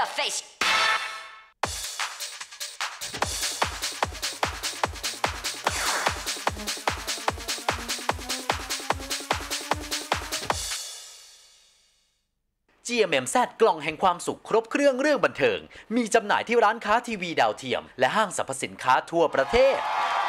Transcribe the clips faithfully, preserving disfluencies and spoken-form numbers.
your face จี เอ็ม เอ็ม แซด กล่องแห่งความสุขครบเครื่องเรื่องบันเทิงมีจำหน่ายที่ร้านค้าทีวีดาวเทียมและห้างสรรพสินค้าทั่วประเทศ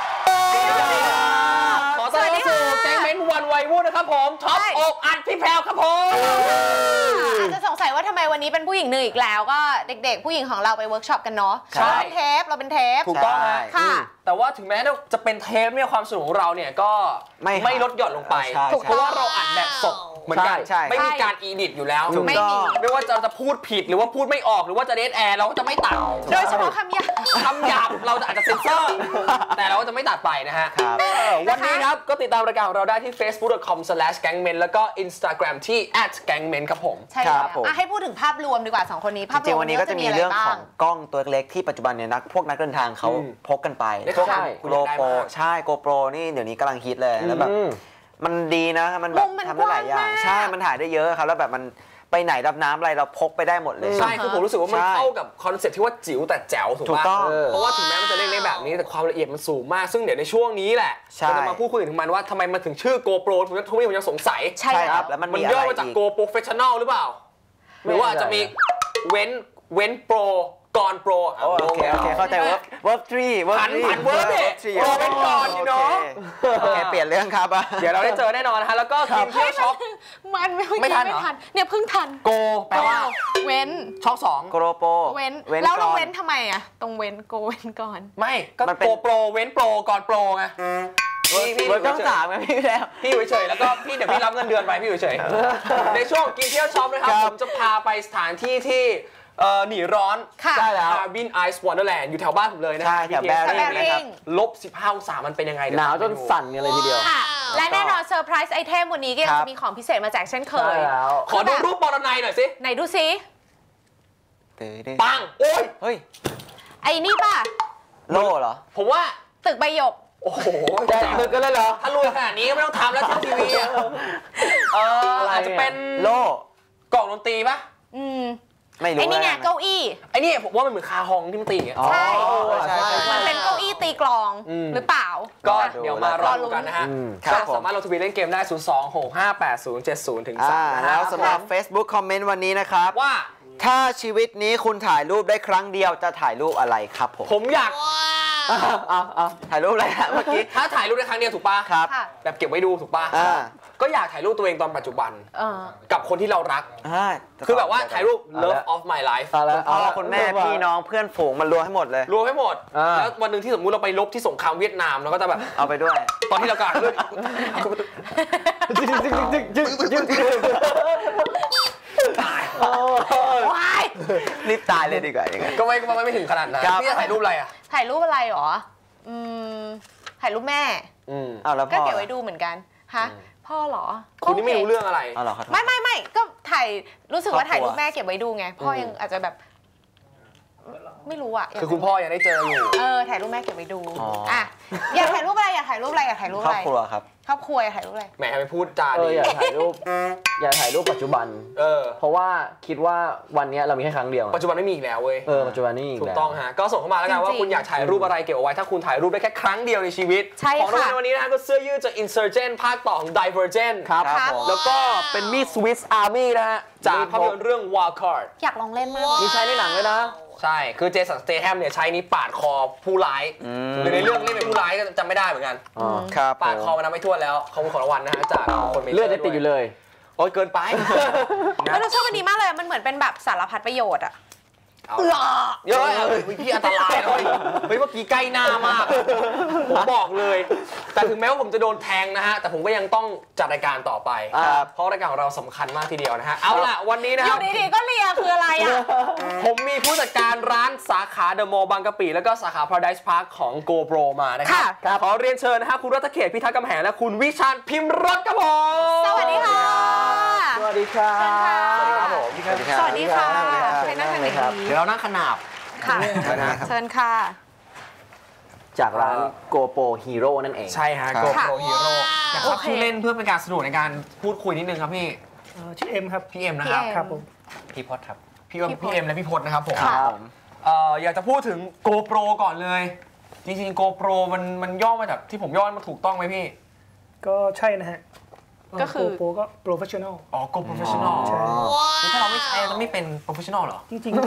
ขอต้อนรับสู่แก๊งเม้นวันวัยวุ่นนะครับผมท็อปอกอัดพี่แพรวครับผมอาจจะสงสัยว่าทำไมวันนี้เป็นผู้หญิงหนึ่งอีกแล้วก็เด็กๆผู้หญิงของเราไปเวิร์กช็อปกันเนาะเราเป็นเทปเราเป็นเทปถูกต้องค่ะแต่ว่าถึงแม้จะเป็นเทปเนี่ยความสนุกของเราเนี่ยก็ไม่ลดหย่อนลงไปเพราะว่าเราอัดแบบสดเหมือนกันไม่มีการอีดิทอยู่แล้วไม่มีไม่ว่าจะจะพูดผิดหรือว่าพูดไม่ออกหรือว่าจะเดทแอร์เราก็จะไม่ตัดโดยเฉพาะคำหยาบคำหยาบเราจะอาจจะเซ็นเซอร์แต่เราก็จะไม่ตัดไปนะฮะวันนี้ครับก็ติดตามรายการของเราได้ที่ เฟซบุ๊ก ดอท คอม สแลช แก๊งเมน แล้วก็ อินสตาแกรม ที่ แอท แก๊งเมน ครับผมใช่ครับให้พูดถึงภาพรวมดีกว่าสองคนนี้ภาพรวมจริงวันนี้ก็จะมีเรื่องของกล้องตัวเล็กที่ปัจจุบันเนี่ยนักพวกนักเดินทางเขาพกกันไปโกโปรใช่โกโปรนี่เดี๋ยวนี้กำลังฮิตเลยแล้วแบบมันดีนะมันแบบทำได้หลายอย่างใช่มันถ่ายได้เยอะครับแล้วแบบมันไปไหนรับน้ำอะไรเราพกไปได้หมดเลยใช่คือผมรู้สึกว่ามันเข้ากับคอนเซ็ปต์ที่ว่าจิ๋วแต่แจ๋วถูกป่ะเพราะว่าถึงแม้มันจะเล็กๆแบบนี้แต่ความละเอียดมันสูงมากซึ่งเดี๋ยวในช่วงนี้แหละเราจะมาพูดคุยถึงมันว่าทำไมมันถึงชื่อ GoPro ผมทุกทีผมยังสงสัยใช่ครับแล้วมันมันย่อมาจาก Go Professional หรือเปล่าหรือว่าจะมีเว้นเว้นโปรก่อนโปรโอเคโอเคเข้าใจว่าเวิร์กทรีเวิร์กทรีเวิร์กทรีโปรเป็นก่อนอยู่เนาะโอเคเปลี่ยนเรื่องครับเดี๋ยวเราได้เจอแน่นอนนะฮะแล้วก็ทีมเที่ยวช็อปมันไม่ทันไม่ทันเนี่ยเพิ่งทันโกแปลว่าเว้นช็อปสองโกโปรเว้นแล้วเราเว้นทำไมอะตรงเว้นโกเว้นก่อนไม่ก็โกโปรเว้นโปรก่อนโปรไงพี่พี่ต้องสามไหมพี่แล้วพี่เฉยๆแล้วก็พี่เดี๋ยวพี่รับเงินเดือนไปพี่เฉยๆในช่วงกินเที่ยวช็อปนะครับผมจะพาไปสถานที่ที่หนีร้อนใช่แล้ว Harbin Ice Wonderland อยู่แถวบ้านผมเลยนะใช่แถวแบริ่งนะครับลบสิบห้าองศามันเป็นยังไงหนาวจนสั่นกันเลยทีเดียวและแน่นอนเซอร์ไพรส์ไอเทมวันนี้ก็จะมีของพิเศษมาแจกเช่นเคยขอดูรูปบอลไนหน่อยสิไหนดูสิปังโอ้ยเฮ้ยไอ้นี่ป่ะโล่เหรอผมว่าตึกใบหยกโอ้โหแจกตึกกันเลยเหรอถ้ารวยขนาดนี้ก็ไม่ต้องทำแล้วทีวีเอออาจจะเป็นโล่กล่องดนตรีป่ะอืมไม่รู้ไอ้นี่ไงเก้าอี้ไอ้นี่ผมว่ามันเหมือนคาฮองที่มันตีอย่างเงี้ยใช่มันเป็นเก้าอี้ตีกลองหรือเปล่าก็เดี๋ยวมารอดูกันนะฮะก็สามารถลงทวิตเล่นเกมได้ศูนย์ สอง หก ห้า แปด ศูนย์ เจ็ด ศูนย์ ถึง สามแล้วสำหรับ Facebook คอมเมนต์วันนี้นะครับว่าถ้าชีวิตนี้คุณถ่ายรูปได้ครั้งเดียวจะถ่ายรูปอะไรครับผมผมอยากถ่ายรูปอะไรฮะเมื่อกี้ถ้าถ่ายรูปได้ครั้งเดียวถูกป่ะครับแบบเก็บไว้ดูถูกป่ะก็อยากถ่ายรูปตัวเองตอนปัจจุบันกับคนที่เรารักคือแบบว่าถ่ายรูป love of my life พ่อคุณแม่พี่น้องเพื่อนฝูงมันรวมให้หมดเลยรวมให้หมดแล้ววันหนึ่งที่สมมุติเราไปลบที่สงครามเวียดนามเราก็จะแบบเอาไปด้วยตอนที่เรากำลังตายรีบตายเลยดีกว่าอย่างเงี้ยก็ไม่ก็ไม่ถึงขนาดนั้นพี่จะถ่ายรูปอะไรอ่ะถ่ายรูปอะไรหรออืมถ่ายรูปแม่ก็เก็บไว้ดูเหมือนกันฮะพ่อเหรอคุณนี่ไม่รู้เรื่องอะไรไม่ไม่ไม่ก็ถ่ายรู้สึกว่าถ่ายรูปแม่เก็บไว้ดูไงพ่อยังอาจจะแบบไม่รู้อ่ะคือคุณพ่อยังได้เจออยู่เออถ่ายรูปแม่เก็บไว้ดูอ่ะอยากถ่ายรูปอะไรอยากถ่ายรูปอะไรอยากถ่ายรูปอะไรครอบครัวครับครอบครัวอยากถ่ายรูปอะไรแหมไปพูดจาดีอยากถ่ายรูปอยากถ่ายรูปปัจจุบันเออเพราะว่าคิดว่าวันนี้เรามีแค่ครั้งเดียวปัจจุบันไม่มีอีกแล้วเว้ยเออปัจจุบันนี่ถูกต้องฮะก็ส่งเข้ามาแล้วกันว่าคุณอยากถ่ายรูปอะไรเก็บเอาไว้ถ้าคุณถ่ายรูปได้แค่ครั้งเดียวในชีวิตของเราในวันนี้นะก็เสื้อยืดจาก Insurgent ภาคต่อของ Divergent ครับแล้วก็เป็นมีด Swiss Army นะฮะจากภาพยนตร์เรื่อง Wildcard อยากลองเล่นมากมีใช้ในหนังเลยนะใช่คือเจสันสเตแฮมเนี่ยใช้นี้ปาดคอผู้ร้ายหรือในเรื่องเล่นเป็นผู้ร้ายก็จำไม่ได้เหมือนกันปาดคอมันนับไม่ถ้วนแล้วขอบคุณของรางวัลนะฮะจากคนเลือดจะติดอยู่เลยโอ้ยเกินไปแล้วเราชอบมันดีมากเลยมันเหมือนเป็นแบบสารพัดประโยชน์อะเออเยอะพี่อันตรายเลยเฮ้ยเมื่อกี้ใกล้หน้ามากผมบอกเลยแต่ถึงแม้ว่าผมจะโดนแทงนะฮะแต่ผมก็ยังต้องจัดรายการต่อไปเพราะรายการของเราสำคัญมากทีเดียวนะฮะเอาล่ะวันนี้นะครับอยู่ดีๆก็เลียคืออะไรอ่ะผมมีผู้จัดการร้านสาขาเดอะมอลล์บางกะปิแล้วก็สาขา Paradise Park ของ GoPro มานะครับขอเรียนเชิญนะฮะคุณรัตเขตพิทักษ์กำแหงและคุณวิชาญพิมพ์รถครับผมสวัสดีค่ะสวัสดีครับสวัสดีครับผมสวัสดีค่ะเชิญนั่งทางไหนครับเดี๋ยวเรานั่งขนาบค่ะเชิญค่ะจากร้าน GoPro Hero นั่นเองใช่ฮะ GoPro Hero อยากทราบชื่อเล่นเพื่อเป็นการสนุกในการพูดคุยนิดนึงครับพี่ชื่อเอ็มครับพี่เอ็มนะครับครับผมพี่พอดครับพี่เอ็มพี่เอ็มและพี่พจน์นะครับผมค่ะเอ่ออยากจะพูดถึง GoPro ก่อนเลยจริงๆ GoPro มันมันย่อมาจากที่ผมย่อมาถูกต้องไหมพี่ก็ใช่นะฮะก็คือโปรก็ professional อ๋อ Go Professional ใช่คือถ้าเราไม่ใช้จะไม่เป็น Professional เหรอจริงๆก็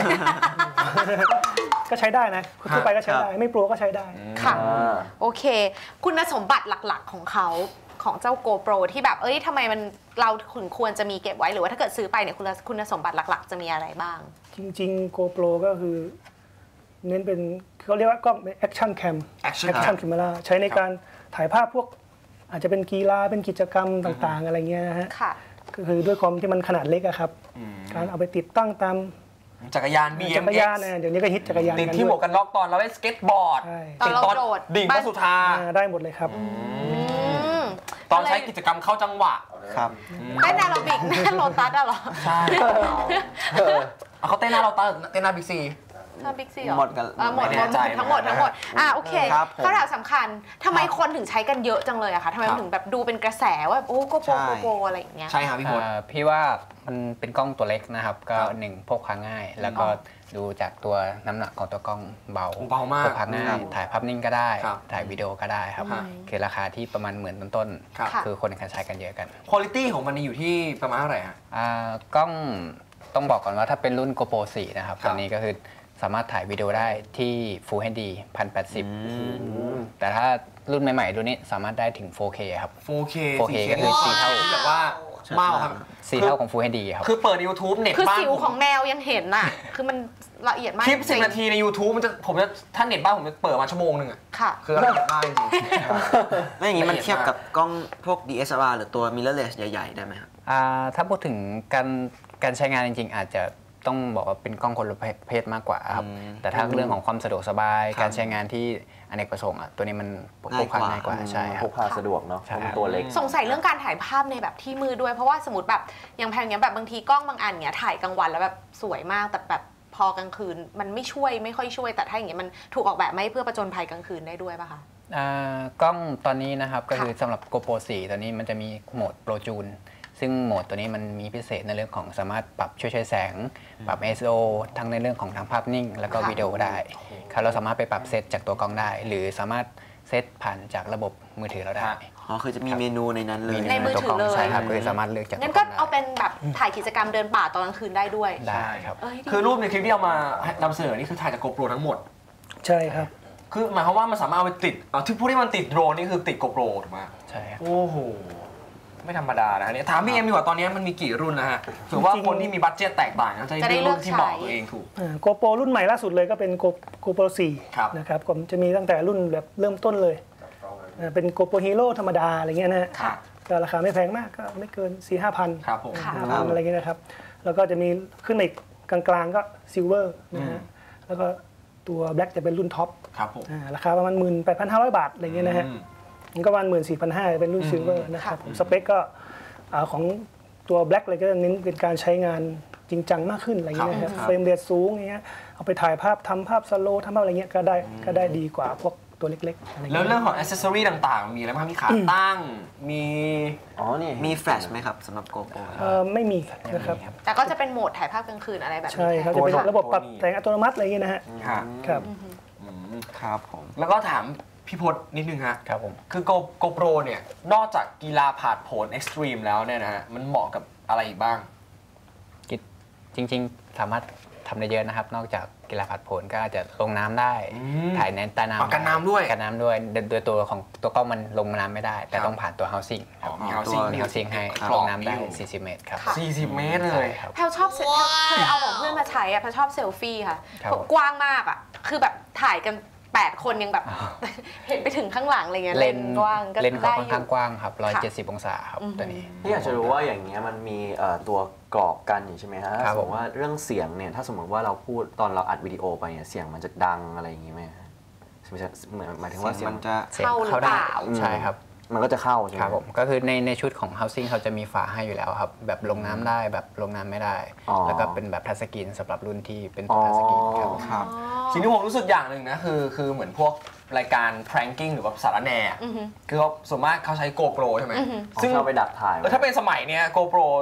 ก็ใช้ได้นะคนทั่วไปก็ใช้ได้ ไม่โปรก็ใช้ได้ค่ะ โอเค คุณสมบัติหลักๆของเขาของเจ้า GoPro ที่แบบเอ้ยทำไมมันเราถึงควรจะมีเก็บไว้หรือว่าถ้าเกิดซื้อไปเนี่ยคุณคุณสมบัติหลักๆ จะมีอะไรบ้างจริงๆ GoPro ก็คือ เน้นเป็นเขาเรียกว่ากล้องเป็น action cam Action action camera ใช้ในการถ่ายภาพพวกอาจจะเป็นกีฬาเป็นกิจกรรมต่างๆ อะไรเงี้ยนะฮะค่ะก็คือด้วยความที่มันขนาดเล็กอะครับ การเอาไปติดตั้งตามจักรยาน บี เอ็จัมกรเอ็ยานกซ์นะเดี๋ยวนี้ก็ฮิตจักรยานติดกันที่หมด้ววกยกันน็อกตอนเราเล่นสเก็ตบอร์ดใช่ตอนเราติดโดดดิ่งพระสุธาอ่าได้หมดเลยครับอืมตอนใช้กิจกรรมเข้าจังหวะครับเต้นแอโรบิกหน้าโลตัสอะเหรอใช่เอาเขาเต้นหน้าเราเต้นหน้าบิ๊กซีชอบบิ๊กซีเหรอหมดกันอ่าหมดไม่หมแน่ดใจทั้งหมดทั้งหมดอ่าโอเคครับผมคำถามสำคัญทำไมคนถึงใช้กันเยอะจังเลยอะคะทำไมครัมันบถึงแบบดูเป็นกระแสว่าโอ้โกโปใช่โกโปอะไรอย่างเงี้ยใช่ครับพี่พจน์เอ่อพี่ว่ามันเป็นกล้องตัวเล็กนะครับ ก็ครับหนึ่งพกพาง่าย แล้วก็ดูจากตัวน้ำหนักของตัวกล้องเบาเบามากพกพาง่าย ถ่ายภาพนิ่งก็ได้ครับถ่ายวิดีโอก็ได้ครับครับคือราคาที่ประมาณหมื่นต้นครับค่ะๆคือคนใช้กันเยอะกันคุณภาพของมันอยู่ที่ประมาณเท่าไหร่ฮะอ่ากล้องต้องบอกก่อนว่าถ้าเป็นรุ่น GoPro โฟร์ นะครับครับตอนนี้ก็คือสามารถถ่ายวิดีโอได้ที่ Full เอช ดี หนึ่งพันแปดสิบ แต่ถ้ารุ่นใหม่ๆรุ่นนี้สามารถได้ถึง โฟร์เค ครับโฟร์เคโฟร์เคก็คือสี่เท่าที่แบบว่ามากครับสี่เท่าของ Full เอช ดี ครับคือเปิด YouTube เน็ตคือบ้านสิวผมของแมวยังเห็นน่ะ คือมันละเอียดมากคลิปจสิริบงๆนาทีใน YouTube มันจะผมจะถ้าเน็ตบ้านผมจะเปิดมาชั่วโมงหนึ่งอะค่ะคือละเอียดมากจริงแล้วอย่างนี้มันเทียบกับกล้องพวก ดี เอส แอล อาร์ หรือตัว mirrorless ใหญ่ๆ ได้ไหมครับอ่าถ้าพูดถึงการการใช้งานจริงๆ อาจจะต้องบอกว่าเป็นกล้องคนละประเภทมากกว่าครับอืมแต่ถ้าเรื่องของความสะดวกสบายครับการใช้งานที่อเนกประสงค์อ่ะตัวนี้มันพกพาง่ายกว่าใช่ครัพบกพาสะดวกเนาะเพใช่ราะมันตัวเล็กสงสัยเรื่องการถ่ายภาพในแบบที่มืดด้วย เพราะว่าสมมติแบบอย่างแพงเนี้ยแบบบางทีกล้องบางอันเนี้ยถ่ายกลางวันแล้วแบบสวยมากแต่แบบพอกลางคืนมันไม่ช่วยไม่ค่อยช่วยแต่ถ้าอย่างเงี้ยมันถูกออกแบบมาให้เพื่อประจนภัยกลางคืนได้ด้วยป่ะคะอ่ากล้องตอนนี้นะครับก็คือสำหรับ GoPro โฟร์ ตอนนี้มันจะมีโหมด Pro Tune ซึ่งโหมดตัวนี้มันมีพิเศษในเรื่องของสามารถปรับช่วยใช้แสง ปรับ ไอ เอส โอ ทั้งในเรื่องของทางภาพนิ่ง แล้วก็ค่ะวิดีโอได้ครับเราสามารถไปปรับเซตจากตัวกล้องได้ หรือสามารถเซตผ่านจากระบบมือถือเราได้อ๋อ คือจะมีเมนูในนั้นเลยในมือถือเลยใช่ครับก็คือสามารถเลือกจากงั้นตัก็วล้งได้เอาเป็นแบบถ่ายกิจกรรมเดินป่าตอนกลางคืนได้ด้วยได้ครับเอ้ยดีคือรูปในคลิปที่เอามานำเสนอนี่คือถ่ายจาก GoPro ทั้งหมดใช่ครับคือหมายความว่ามันสามารถเอาไปติดอ่าที่พวกที่มันติดโดรนนี่คือติด GoPro ถูกไหมใช่ครับโอ้โห ไม่ธรรมดานะเนี่ยถามพี่เอ็มดีกว่าตอนนี้มันมีกี่รุ่นนะฮะถือว่าคนที่มีบัตเจ็ตแตกต่างก็จะจะได้ได้เลืรุ่อกนที่เหมาะใช้ตัวเองถูกโกโปรรุ่นใหม่ล่าสุดเลยก็เป็น GoPro โฟร์ครับนะครับผมจะมีตั้งแต่รุ่นแบบเริ่มต้นเลยอ่าเป็น GoPro Hero ธรรมดาอะไรเงี้ยนะฮะค่ะก็ราคาไม่แพงมากก็ไม่เกิน สี่ห้าพันครับผมค่ะห้าพันอะไรเงี้ยนะครับ แล้วก็จะมีขึ้นมาอีกกลางๆก็ Silver นะฮะแล้วก็ตัว Black จะเป็นรุ่นท็อปครับผมอ่าราคาประมาณ หนึ่งหมื่นแปดพันห้าร้อย บาทอะไรเงี้ยนะฮะอืมมันก็ประมาณ หนึ่งหมื่นสี่พันห้าร้อย เป็นรุ่น Silver นะครับผมสเปคก็อ่าของตัว Black เลยก็จะเน้นเป็นการใช้งานจริงจังมากขึ้นอะไรเงี้ยนะครับเฟรมเรทสูงอย่างเงี้ยเอาไปถ่ายภาพทำภาพสโลว์ทำภาพอะไรเงี้ยก็ได้ก็ได้ดีกว่าพวกตัวเล็กๆอะไรแล้วเงี้ยเรื่องของอ c เซสซอรี่ต่างๆ มีอะไรบ้างมีขาตั้ง มีอ๋อ นี่มีแฟลชไหมครับสำหรับ GoPro เอ่อไม่มีนะครับแต่ก็จะเป็นโหมดถ่ายภาพกลางคืนอะไรแบบนี้ใช่ครับแทจะนเป็นค่ะระบบปรับแต่งอัตโนมัติอะไรเงี้ยนะฮะค่ะครับอืมครับผมแล้วก็ถามพี่พจน์นิดนึงฮะครับผมคือ Go GoPro เนี่ย นอกจากกีฬาผาดโผนเอ็กซ์ตรีมแล้วเนี่ยนะฮะ มันเหมาะกับอะไรอีกบ้างจริงๆ สามารถทำได้เยอะนะครับ นอกจากกีฬาผลัดโผนก็อาจจะลงน้ำได้อืมถ่ายในใต้น้ำอ๋อกันน้ำด้วยกันน้ำด้วยโดยโดยตัวของตัวกล้องมันลงน้ำไม่ได้ แต่ครับต้องผ่านตัว housing คอ๋รัอบ มีอ๋อ housing มี housing ให้ครับลงน้ำได้อยู่สี่สิบ เมตรครับค่ะสี่สิบเมตรเลยใช่ครับแพลชอบเซเคยเอาของเพื่อนมาใช้อะแพลชอบเซลฟี่ค่ะครับกว้างมากอะคือแบบถ่ายกันแปดคนยังแบบ เห็นไปถึงข้างหลังอะไรเงี้ยเลนส์กว้างก็เลนส์เขาได้ค่อนอข้างยู่กว้างครับหนึ่งร้อยเจ็ดสิบองศาครับอือฮึตัวนี้ที่อยากจะรู้ว่าอย่างเงี้ยมันมีเอ่อตัวกรอบกันอยู่ใช่ไหมฮะครับสมมติว่าเรื่องเสียงเนี่ยถ้าสมมติว่าเราพูดตอนเราอัดวิดีโอไปเนี่ยเสียงมันจะดังอะไรอย่างงี้ไหมฮะเหมือนหมายถึงว่าเสีเสียยงงมันจะเสียงเข้าหรือเข้าได้เปล่าใช่ครับมันก็จะเข้าใช่ไหมครับผมก็คือในในชุดของ housing เขาจะมีฝาให้อยู่แล้วครับ แบบลงน้ำได้แบบลงน้ำไม่ได้อ๋อแล้วก็เป็นแบบทัชสกรีนสำหรับรุ่นที่เป็นอ๋อทัชสกรีนครับครับสิ่งที่ผมรู้สึกอย่างหนึ่งนะคือคือเหมือนพวกรายการ pranking หรือว่าสารแหน่อือฮึคือเขาส่วนมากเขาใช้ GoPro ใช่ไหมอือฮึซึ่ซึ่งงเราไปดักถ่ายเออถ้าเป็นสมัยเนี้ย GoPro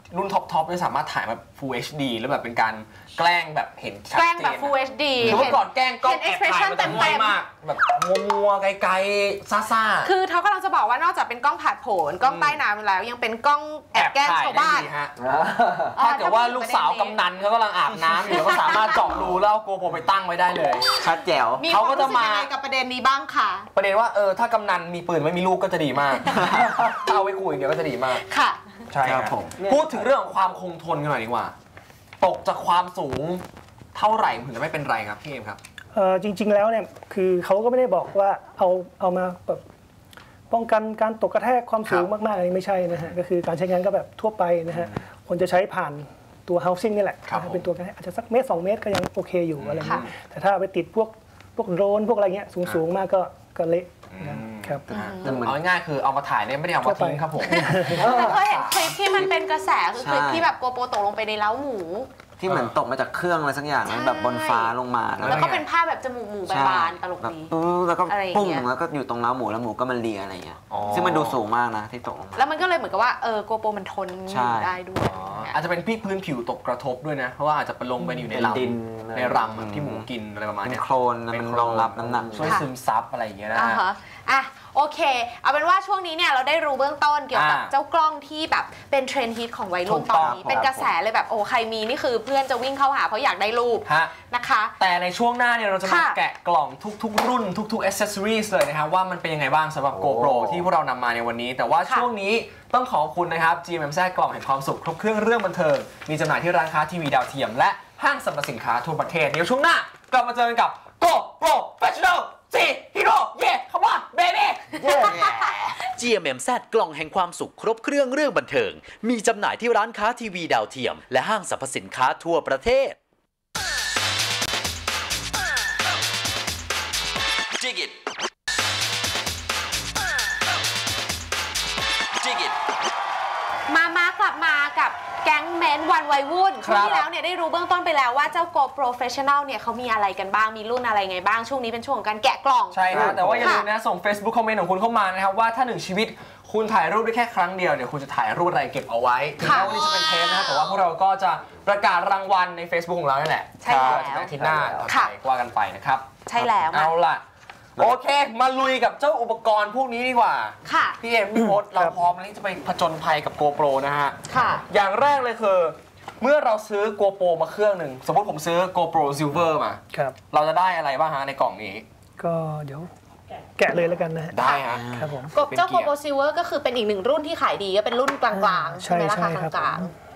รุ่นท็อปท็อปเนี่ยสามารถถ่ายแบบ Full เอช ดี แล้วแบบเป็นการแกล้งแบบเห็นชัดเจนแกล้งแบบ Full เอช ดีคือเมื่อก่อนแกล้งกล้องเห็นแอบถ่าย expression มันจะง่อยมากแบบมัวๆไกลๆซ่าๆคือเขากำลังจะบอกว่านอกจากเป็นกล้องผ่านผลกล้องใต้น้ำแล้วยังเป็นกล้องแอบแกล้งชาวบ้านแอบถ่ยได้ดีฮะถ้าเกิดว่าลูกสาวกำนันเขากำลังอาบน้ำอยู่ก็สามารถเจาะรูแล้วเอาโกโปรไปตั้งไว้ได้เลยชัดแจ๋วมีเขาความก็รู้จะสึกมายังไงกับประเด็นนี้บ้างค่ะประเด็นว่าเออถ้ากำนันมีปืนไม่มีลูกก็จะดีมาก ถ้าเอาไว้คุยเดี๋ยวก็จะดีมากค่ะใช่ครับผมพูดถึงเรื่องของความคงทนกันหน่อยดีกว่า ตกจากความสูงเท่าไหร่ถึงจะไม่เป็นไรครับพี่เอ็มครับเอ่อจริง ๆแล้วเนี่ยคือเขาก็ไม่ได้บอกว่าเอาเอามาแบบป้องกันการตกกระแทกความสูงครับมากๆอะไรไม่ใช่นะฮะก็คือการใช้งานก็แบบทั่วไปนะฮะคนจะใช้ผ่านตัว housing นี่แหละครับนะฮะเป็นตัวกระแทกอาจจะสักเมตรสองเมตรก็ยังโอเคอยู่อะไรเงี้ยค่ะแต่ถ้าเอาไปติดพวกพวกโดรนพวกอะไรเงี้ยสูงๆมากก็ก็เละนะครับเอาง่ายๆคือเอามาถ่ายเนี่ยไม่ได้เอามาทิ้งครับผมแต่เคยเห็นคลิปที่มันเป็นกระแสคือคลิปที่แบบโกโปรตกลงไปในเล้าหมูที่เหมือนตกมาจากเครื่องอะไรสักอย่างแล้วแบบบนฟ้าลงมาแล้วก็เป็นภาพแบบจมูกหมูบานๆตลกแบบดีปื้อแล้วก็อะไรอย่างปุ้งเงี้ยแล้วก็อยู่ตรงเล้าหมูแล้วหมูก็มันเลียอะไรเงี้ยอ๋อซึ่งมันดูสูงมากนะที่ตกลงมาแล้วมันก็เลยเหมือนกับว่าเออโกโปรมันทนใช่ได้ด้วยอ๋ออาจจะเป็นพี่พื้นผิวตกกระทบด้วยนะ เพราะว่าอาจจะไปลงไปอยู่ในเป็นลำดินในรำแบบที่หมูกินอะไรประมาณเป็นเนี้ยโคลนมันรองรับน้ำหนักช่วยซึมซับอะไรอย่างเงี้ยนะอ่าฮะฮะอ่ะโอเค เอาเป็นว่าช่วงนี้เนี่ยเราได้รู้เบื้องต้นเกี่ยวกับอ่าเจ้ากล้องที่แบบเป็นเทรนด์ฮิตของวัยรุ่นถูกตต้ออน งนี้เป็นกระแสเลยแบบโอ้ใครมีนี่คือเพื่อนจะวิ่งเข้าหาเพราะอยากได้รูปฮะนะคะแต่ในช่วงหน้าเนี่ยเราจะมาค่ะแกะกล่องทุกๆ รุ่นทุกๆ accessories เลยนะครับว่ามันเป็นยังไงบ้างสำหรับ GoPro ที่พวกเรานำมาในวันนี้ แต่ว่าช่วงนี้ต้องขอบคุณนะครับ จี เอ็ม เอ็ม แซด กล่องแห่งความสุขครบเครื่องเรื่องบันเทิงมีจำหน่ายที่ร้านค้าทีวีดาวเทียมและห้างสรรพสินค้าทั่วประเทศเดี๋ยวช่วงหน้ากลับมาเจอกันกับ GoPro Professional สี่ Hero Yeah Come on baby จี เอ็ม เอ็ม แซด กล่องแห่งความสุขครบเครื่องเรื่องบันเทิงมีจำหน่ายที่ร้านค้าทีวีดาวเทียมและห้างสรรพสินค้าทั่วประเทศ Dig it Dig it มามากลับมากับแก๊งเมนวันวัยวุ่นคช่รัวงบที่แล้วเนี่ยได้รู้เบื้องต้นไปแล้วว่าเจ้า Go Professional เนี่ยเขามีอะไรกันบ้างมีรุ่นอะไรไงบ้างช่วงนี้เป็นช่วงของการแกะกล่องใช่ฮะแต่ว่าอย่าลืมนะส่ง Facebook คอมเมนต์ของคุณเข้ามานะครับว่าถ้าหนึ่งชีวิตคุณถ่ายรูปได้แค่ครั้งเดียวเนี่ยคุณจะถ่ายรูปอะไรเก็บเอาไว้ถึงแม้ว่าวันนี้จะเป็นเทปนะครับแต่ว่าพวกเราก็จะประกาศรางวัลใน Facebook ของเรานี่แหละใช่แล้วจะเป็นอาทิตย์หน้าต่อค่ะไปว่ากันไปนะครับใช่แล้วมาเอาล่ะโอเค มาลุยกับเจ้าอุปกรณ์พวกนี้ดีกว่าค่ะพี่เอ็มพี่พศเราพร้อมแล้วที่จะไปผจญภัยกับ GoPro นะฮะค่ะอย่างแรกเลยคือ เมื่อเราซื้อ GoPro มาเครื่องหนึ่งสมมติผมซื้อ GoPro Silver มาครับเราจะได้อะไรบ้างฮะในกล่องนี้ก็เดี๋ยวแกะเลยแล้วกันนะฮะได้ฮะครับผมกบเจ้าเป็นเกีโกยร์โปรซิลเวอร์ก็คือเป็นอีกหนึ่งรุ่นที่ขายดีก็เป็นรุ่นกลางๆใช่ใช่ไหมราใช่คาครับกลาง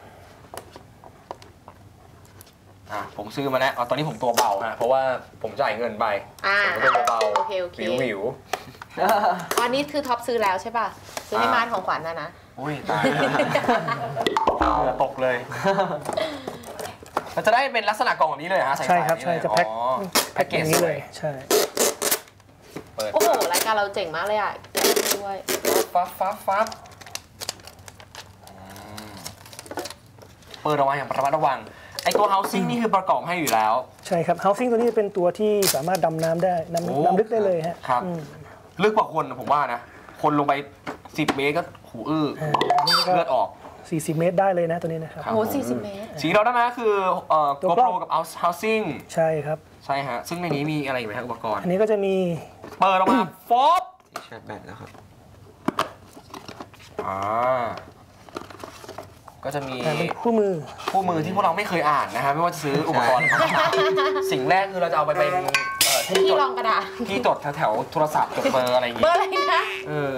อ่ะผมซื้อมาแล้วเอาตอนนี้ผมตัวเบาฮะเพราะว่าผมจ่ายเงินไปๆอ่าผมตัวเบาโอเคโอเควิววิวอันนี้คือท็อปซื้อแล้วใช่ป่ะ ซื้อให้อ่ามานของขวัญนะนะอุ้ยตายเหงื่อตกเลย มันจะได้เป็นลักษณะกล่องแบบนี้เลยเหรอฮะใส่ใช่ครับใช่จะแพ็คอ๋อแพ็คอย่างนี้เลยใช่เปิดโอ้โห รายการเราเจ๋งมากเลยอ่ะด้วยฟับฟับฟับอืมเปิดออกมาอย่างระมัดระวังไอตัว housing นี่คือประกอบให้อยู่แล้วใช่ครับ housing ตัวนี้จะเป็นตัวที่สามารถดำน้ำได้โอ้น้ำน้ำลึกได้เลยฮะครับอืมลึกกว่าคนนะผมว่านะ คนลงไปสิบเมตรก็หูอื้ออ่าอันนี้ก็เลือดออกสี่สิบเมตรได้เลยนะตัวนี้นะครับครับโอ้โหสี่สิบเมตรสีเราได้ไหมคือเอ่อตัวกล้อง GoPro กับ housing ใช่ครับใช่ฮะ ซึ่งในนี้มีอะไรอยู่ไหมครับอุปกรณ์อันนี้ก็จะมีเปิดออกมา ฟอบที่ชาร์จแบตแล้วครับอ่า ก็จะมีอ่าเป็นคู่มือคู่มือที่พวกเราไม่เคยอ่านนะฮะไม่ว่าจะซื้ออุปกรณ์อะไรต่างๆสิ่งแรกคือเราจะเอาไปเป็นเอ่อที่ที่จดรองกระดาษที่จดแถวๆโทรศัพท์จดเบอร์อะไรอย่างเบองี้ร์อะไรนะเออ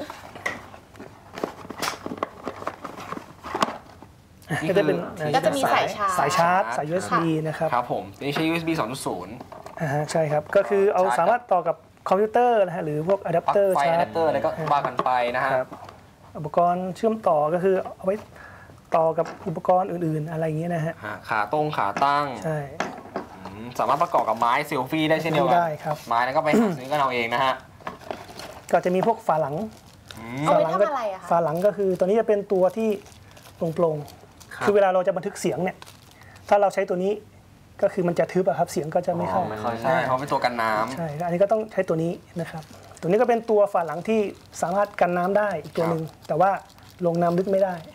นี่ก็จะเป็นคือก็จะมีสายชาร์จสายชาร์จ สาย ยู เอส บี นะครับครับผมนี่ใช้ ยู เอส บี สองจุดศูนย์อ่าฮะใช่ครับ ก็คือเอาชาร์จสามารถต่อกับคอมพิวเตอร์นะฮะหรือพวกอะแดปปลั๊กเตอร์ไฟชาอะร์แดจปเตอร์อะไรก็ว่ากันไปนะฮะครับอุปกรณ์เชื่อมต่อก็คือเอาไว้ต่อกับอุปกรณ์อื่นๆ อะไรอย่างเงี้ยนะฮะฮะขาตรงขาตั้งใช่อืมสามารถประกอบกับไม้เซลฟี่ได้เช่นเดียวกัได้ครับไม้แล้วก็ไปหาซื้อกันเอาเองนะฮะก็จะมีพวกฝาหลังอืมเอาไว้ฝาหลัทำก็อะไรอะคะฝาหลังก็คือตัวนี้จะเป็นตัวที่โปร่งๆคือเวลาเราจะบันทึกเสียงเนี่ย ถ้าเราใช้ตัวนี้ก็คือมันจะทึบอะครับเสียงก็จะไม่เข้าอ๋อไม่ค่อยใช่เขาเป็นตัวกันน้ำใช่อันนี้ก็ต้องใช้ตัวนี้นะครับ ตัวนี้ก็เป็นตัวฝาหลังที่สามารถกันน้ำได้อีกตัวหนึ่งแต่ว่าลงน้ำลึกไม่ได้อืม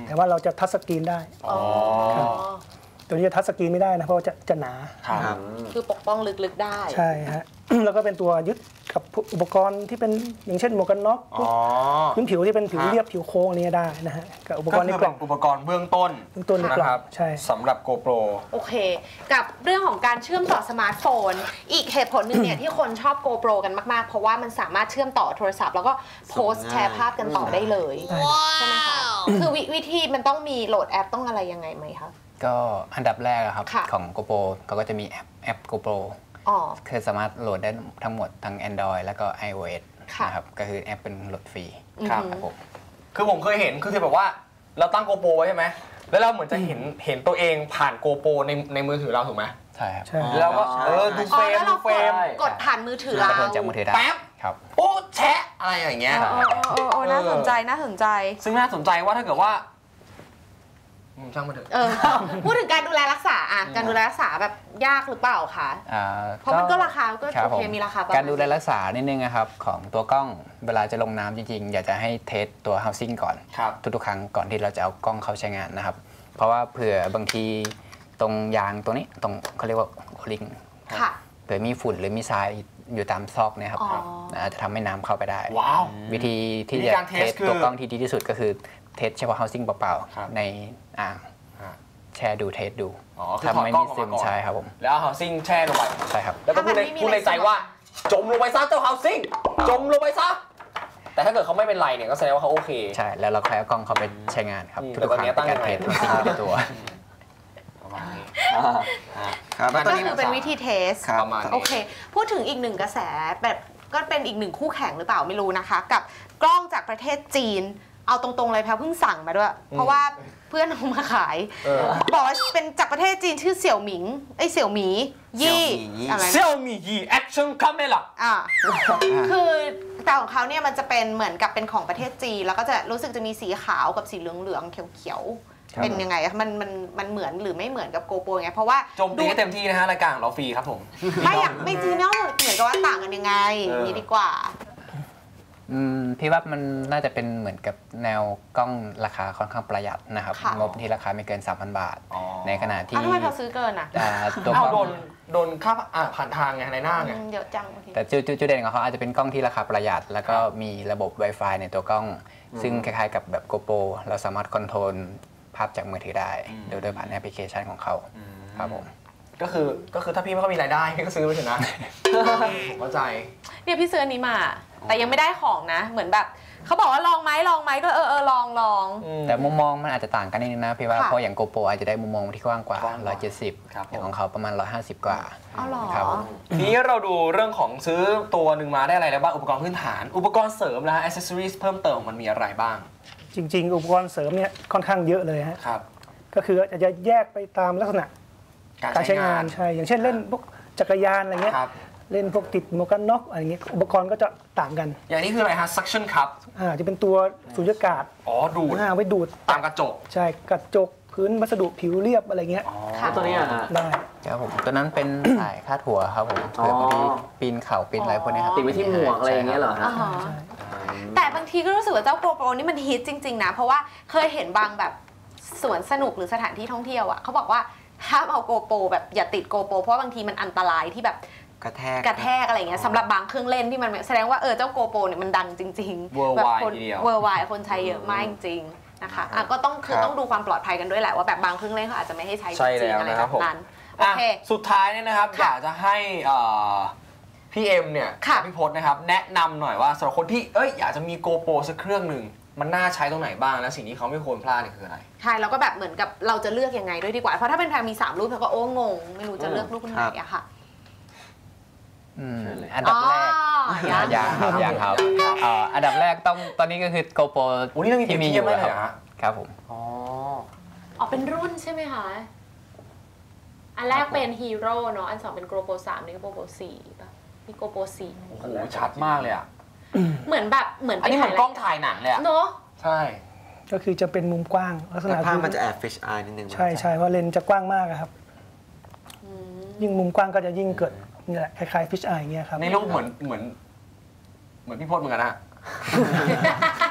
แต่ว่าเราจะทัชสกรีนได้อ๋อครับตัวนี้จะทัชสกรีนไม่ได้นะเพราะว่าจะจะหนาครับคือปกป้องลึกๆได้ใช่ฮะ แล้วก็เป็นตัวยึดกับอุปกรณ์ที่เป็นอย่างเช่นหมวกกันน็อกอ๋อพื้นผิวที่เป็นผิวครับเรียบผิวโค้งอะไรนี้ได้นะฮะกับอุปก็กรณ์ในคือกล่เป็อน งอุปกรณ์เบื้องต้นเบื้องต้นในกล่องนะครับใช่สำหรับ GoPro โอเค กับเรื่องของการเชื่อมต่อสมาร์ทโฟน อีกเหตุผลหนึ่งเนี่ย ที่คนชอบ GoPro กันมากๆ เพราะว่ามันสามารถเชื่อมต่อโทรศัพท์ แล้วก็โพสต์แชร์ภาพกันต่อได้เลยใช่ไหมคะคือวิวิธีมันต้องมีโหลดแอปต้องอะไรยังไงไหมคะก็อันดับแรกอะครับค่ะของ GoPro เขาก็จะมีแอปแอป GoPro อ๋อคือสามารถโหลดได้ทั้งหมดทั้ง Android แล้วก็ iOS ค่ะนะครับก็คือแอปเป็นโหลดฟรีครับครับผมคือผมเคยเห็นคือที่แบบว่าเราตั้ง GoPro ไว้ใช่ไหมแล้วเราเหมือนจะเห็นเห็นตัวเองผ่าน GoPro ในในมือถือเราถูกไหมใช่ครับใช่แล้วก็ใช่เออดูอ๋เฟอรมแล้วดูเราเฟกรดมกดผ่านมือถือแล้วเราก็โทรจากมือถือได้แป๊บครับโอ้แชะอะไรอย่างเงี้ยเออเออเออเออน่าสนใจน่าสนใจซึ่งน่าสนใจว่าถ้าเกิดว่าอืมช่างมันเถอะเออพูดถึงการดูแลรักษาอ่ะการดูแลรักษาแบบยากหรือเปล่าคะอ่าเพราะมันก็ราคาก็รับโอเคผมีราคาประมาณการดูแลรักษานิดนึงนะครับของตัวกล้องเวลาจะลงน้ำจริงๆ อยากจะให้เทสตัว housing ก่อนครับทุกๆครั้งก่อนที่เราจะเอากล้องเข้าใช้งานนะครับ เพราะว่าเผื่อบางทีตรงยางตัวนี้ตรงเขาเรียกว่าโอลิงค่ะเผื่อมีฝุ่นหรือมีทรายอยู่ตามซอกเนี่ยครับอ๋ออาจจะทำให้น้ำเข้าไปได้ว้าววิธีที่วิธีจะการเทเทสสคือตัวกล้องที่ดีที่สุดก็คือเทสเฉพาะ housing เปล่าครับๆในอ่างอ่าแช่ดูเทสดูอ๋อคือถ้าถอดไม่กล้อมีงออกซึมาม ก่อนใช่ครับผมแล้วเอา housing แช่ลงไปใช่ครับแล้วก็พูดในถ้ามันไม่มีพูดในใจอะไรว่า จมลงไปซะเจ้า housing จมลงไปซะแต่ถ้าเกิดเขาไม่เป็นไรเนี่ยก็แสดงว่าเขาโอเคใช่แล้วเราค่อยเอากล้องเข้าไปใช้งานครับอืมทุกๆครั้งแต่วันนี้ตั้งเป็นการเทสยังไง housing ไปในตัวประมาณนี้ครับแล้วตก็อนนี้คือเป็นวิธีเทสครับประมาณนี้โอเค พูดถึงอีกหนึ่งกระแสแบบก็เป็นอีกหนึ่งคู่แข่งหรือเปล่าไม่รู้นะคะ กับกล้องจากประเทศจีน เอาตรงๆเลยแพลวเพิ่งสั่งมาด้วย เพราะว่าเพื่อนเอามาขายเออบอกว่าเป็นจากประเทศจีนชื่อเสี่ยวหมิงไอยเสี่ยวหมียี่เสี่ยวหมี่อะไรเซี่ยวมี่ยีแอคชั่นคาเมล่าอ่าคือแต่ของเขาเนี่ยมันจะเป็นเหมือนกับเป็นของประเทศจีน แล้วก็จะรู้สึกจะมีสีขาวกับสีเหลืองๆเขียวครับๆเป็นยังไงอะมันมันมันเหมือนหรือไม่เหมือนกับโกโปรไงเพราะว่าโจมตีให้เต็มที่นะฮะรายการของเราฟรีครับผมไม่อยากไม่จริงเนาะเหมือนกับว่าต่างกันยังไงเอออย่างนี้ดีกว่าอืมพี่ว่ามันน่าจะเป็นเหมือนกับแนวกล้องราคาค่อนข้างประหยัดนะครับค่ะงบที่ราคาไม่เกิน สามพัน บาทอ๋อในขณะที่อ้าวทำไมเขาซื้อเกินอ่ะอ่าตัวกเอาล้องโดนโดนค่าอ่าผ่านทางไงในหน้าไงอืมเยอะจังโอเคแต่จุดจุดจุดเด่นของเขาอาจจะเป็นกล้องที่ราคาประหยัด แล้วก็มีระบบ Wi-Fi ในตัวกล้อง ซึ่งคล้ายๆกับแบบ GoPro เราสามารถคอนโทรลภาพจากมือถือได้ โดยโดยผ่านแอปพลิเคชันของเขาครับผมก็คือก็คือถ้าพี่ไม่ค่อยมีรายได้พี่ก็ซื้อไปเถอะนะ ผมเข้าใจเนี่ยพี่ซื้ออันนี้มา แต่ยังไม่ได้ของนะ เหมือนแบบเขาบอกว่าลองไหมลองไหมก็เออเออลองลองแต่มุมมองมันอาจจะต่างกันนิดนึงนะพี่ว่าค่ะเพราะอย่าง GoPro อาจจะได้มุมมองที่กว้างกว่ากว้างกว่าหนึ่งร้อยเจ็ดสิบครับผมอย่างของเขาประมาณหนึ่งร้อยห้าสิบกว่าเอาหรอครับผมทีนี้เราดูเรื่องของซื้อตัวหนึ่งมาได้อะไรแล้วบ้างอุปกรณ์พื้นฐาน อุปกรณ์เสริมนะฮะ accessories เพิ่มเติมมันมีอะไรบ้างจริง ๆ อุปกรณ์เสริมเนี่ยค่อนข้างเยอะเลยฮะครับก็คืออาจจะแยกไปตามลักษณะการการใช้ใช้งางาน นใช่อย่างเช่นเล่นพวกจักรยานอะไรเงี้ยครับเล่นพวกติดหมวกกันน็อกอะไรเงี้ยอุปกรณ์ก็จะต่างกันอย่างนี้คืออะไรฮะ suction cup อ่าจะเป็นตัวสุญญากาศอ๋อดูดอ่าไว้ดูดตามกระจกใช่กระจกพื้นวัสดุผิวเรียบอะไรเงี้ยค่ะตัวนี้อะฮะได้ครับผมตัวนั้นเป็น สายคาดหัวครับผมเผื่อบางทีปีนเข่าปีนอะไรพวกนี้ครับติดไว้ที่หมวกอะไรอย่างเงี้ยเหรอฮะอ่าฮะแต่บางทีก็รู้สึกว่าเจ้าโกโปรนี่มันฮิตจริงๆนะ เพราะว่าเคยเห็นบางแบบสวนสนุกหรือสถานที่ท่องเที่ยวอ่ะเขาบอกว่าห้ามเอาโกโปรแบบอย่าติดโกโปรเพราะว่าบางทีมันอันตรายที่แบบกระแทกกระแทกอะไรเงี้ยสำหรับบางเครื่องเล่นที่มันแสดงว่าเออเจ้าโกโปรเนี่ยมันดังจริงๆ Worldwide แบบคนทีเดียวเวอร์ไวคนใช้เยอะมากจริงๆนะคะอ่ะก็ต้องคือครับต้องดูความปลอดภัยกันด้วยแหละว่าแบบบางเครื่องเล่นเขาอาจจะไม่ให้ใช้จใช่ริงแล้วๆอะไรนะคแบรับบ ผมนั้นโออ่ะเคสุดท้ายเนี่ยนะครับอค่ะยากจะให้เอ่อพี่เอ็มเนี่ยค่ะกับพี่พจน์นะครับแนะนำหน่อยว่าสำหรับคนที่เอ้ยอยากจะมี GoPro สักเครื่องหนึ่งมันน่าใช้ตรงไหนบ้างและสิ่งที่เขาไม่ควรพลาดเนี่ยคืออะไรใช่แล้วก็แบบเหมือนกับเราจะเลือกยังไงด้วยดีกว่า เพราะถ้าเป็นแพรมีสามรูปแพรก็โอ้งง ไม่รู้จะเลือกรูปไหนอะค่ะอืมอันดับแรกอ๋อยังยังครับยังครับเอ่ออันดับแรกต้องตอนนี้ก็คือ GoPro โอ้นี่เรามีที่มีอเปรียบยู่เทียบได้เลยเหรอครัฮะบครับผมอ๋ออ๋อเป็นรุ่นใช่ไหมคะ อันแรกเป็นฮีโร่เนาะ อันสองเป็นโกโปรสามนี่ก็โกโปรสี่ป่ะมีโกโปรสี่โอ้โหชัดมากเลยอ่ะเหมือนแบบเหมือนอันนี้เหมือนกล้องถ่ายหนังเลยอ่ะเนาะใช่ก็คือจะเป็นมุมกว้างลักษแล้ณะวภาพคือมันจะแอบฟิชอายนิดนึงใช่ใช่เพราะเลนส์จะกว้างมากอะครับ ยิ่งมุมกว้างก็จะยิ่งเกิดนี่แหละคล้ายๆฟิชอายอย่างเงี้ยครับในรูปเหมือนเหมือน เหมือนพี่พจน์เหมือนกันนะเ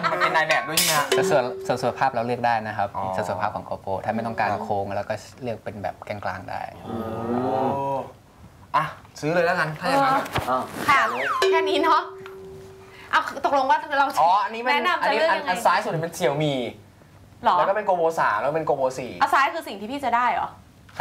มันเป็นนายแบบด้วยใช่ไหมฮะส่วนส่วนส่วนภาพเราเลือกได้นะครับอ๋อส่วนส่วนภาพของ GoPro ถ้าไม่ต้องการโค้งแล้วก็เลือกเป็นแบบกลางๆได้อ่ะซื้อเลยแล้วกันถ้าอย่างนั้นค่ะแค่นี้เนาะเอาตกลงว่าเราอ๋ออันนี้มันแนะนำอันจะนี้เลือกอันยังไงอันซ้ายสุดเป็นเสี่ยวมีหรอแล้วก็เป็นโกโบสามแล้วเป็นโกโบสี่เอาซ้ายคือสิ่งที่พี่จะได้เหรอใช่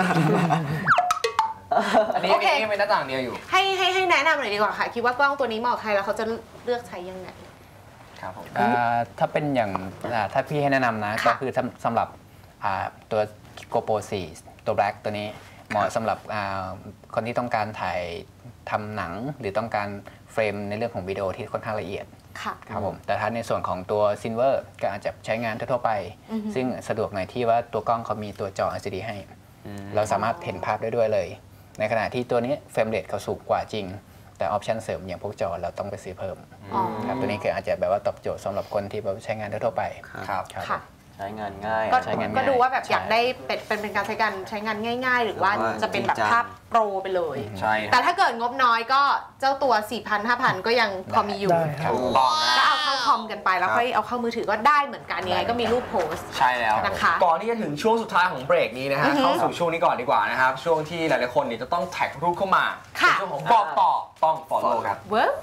อันนี้โอเคอันนี้เป็นหน้าต่างเดียวอยู่ให้ให้ให้แนะนำหน่อยดีกว่าค่ะคิดว่ากล้องตัวนี้เหมาะกับใครแล้วเขาจะเลือกใช้ยังไงครับผมอ่าถ้าเป็นอย่างอ่าถ้าพี่ให้แนะนำนะค่ะก็คือสำสำหรับอ่าตัว GoPro โฟร์ตัว Black ตัวนี้เหมาะสำหรับอ่าคนที่ต้องการถ่ายทำหนังหรือต้องการเฟรมในเรื่องของวิดีโอที่ค่อนข้างละเอียดค่ะครับผมแต่ถ้าในส่วนของตัว Silver ก็อาจจะใช้งานทั่วๆไปอือฮึซึ่งสะดวกหน่อยที่ว่าตัวกล้องเขามีตัวจอ แอล ซี ดี ให้ เราสามารถเห็นภาพได้ด้วยเลย ในขณะที่ตัวนี้เฟรมเรทเขาสูงกว่าจริง แต่ออปชันเสริมอย่างพวกจอเราต้องไปซื้อเพิ่มอ๋อครับตัวนี้คืออาจจะแบบว่าตอบโจทย์สำหรับคนที่แบบใช้งานทั่วๆไปครับค่ะใช้งานง่ายก็ใช้งานง่ายก็ดูว่าแบบใช่อยากได้เป็นเป็นเป็นการใช้การใช้งานง่าย ๆ หรือว่าหรือว่าจะเป็นแบบจริงจังภาพโปรไปเลยใช่แต่ถ้าเกิดงบน้อยก็เจ้าตัว สี่พัน ห้าพัน ก็ยังพอมีอยู่ได้ครับถูกต้องนะก็เอาเข้าคอมกันไปแล้วครับค่อยเอาเข้ามือถือก็ได้เหมือนกันยังไงก็มีรูปโพสต์ใช่แล้วนะคะก่อนที่จะถึงช่วงสุดท้ายของเบรกนี้นะฮะอือฮึเข้าสู่ช่วงนี้ก่อนดีกว่านะครับ ช่วงที่หลายๆคนเนี่ยจะต้องแท็กรูปเข้ามาค่ะเป็นช่วงของบอกต่อต้อง follow ครับเวิร์ก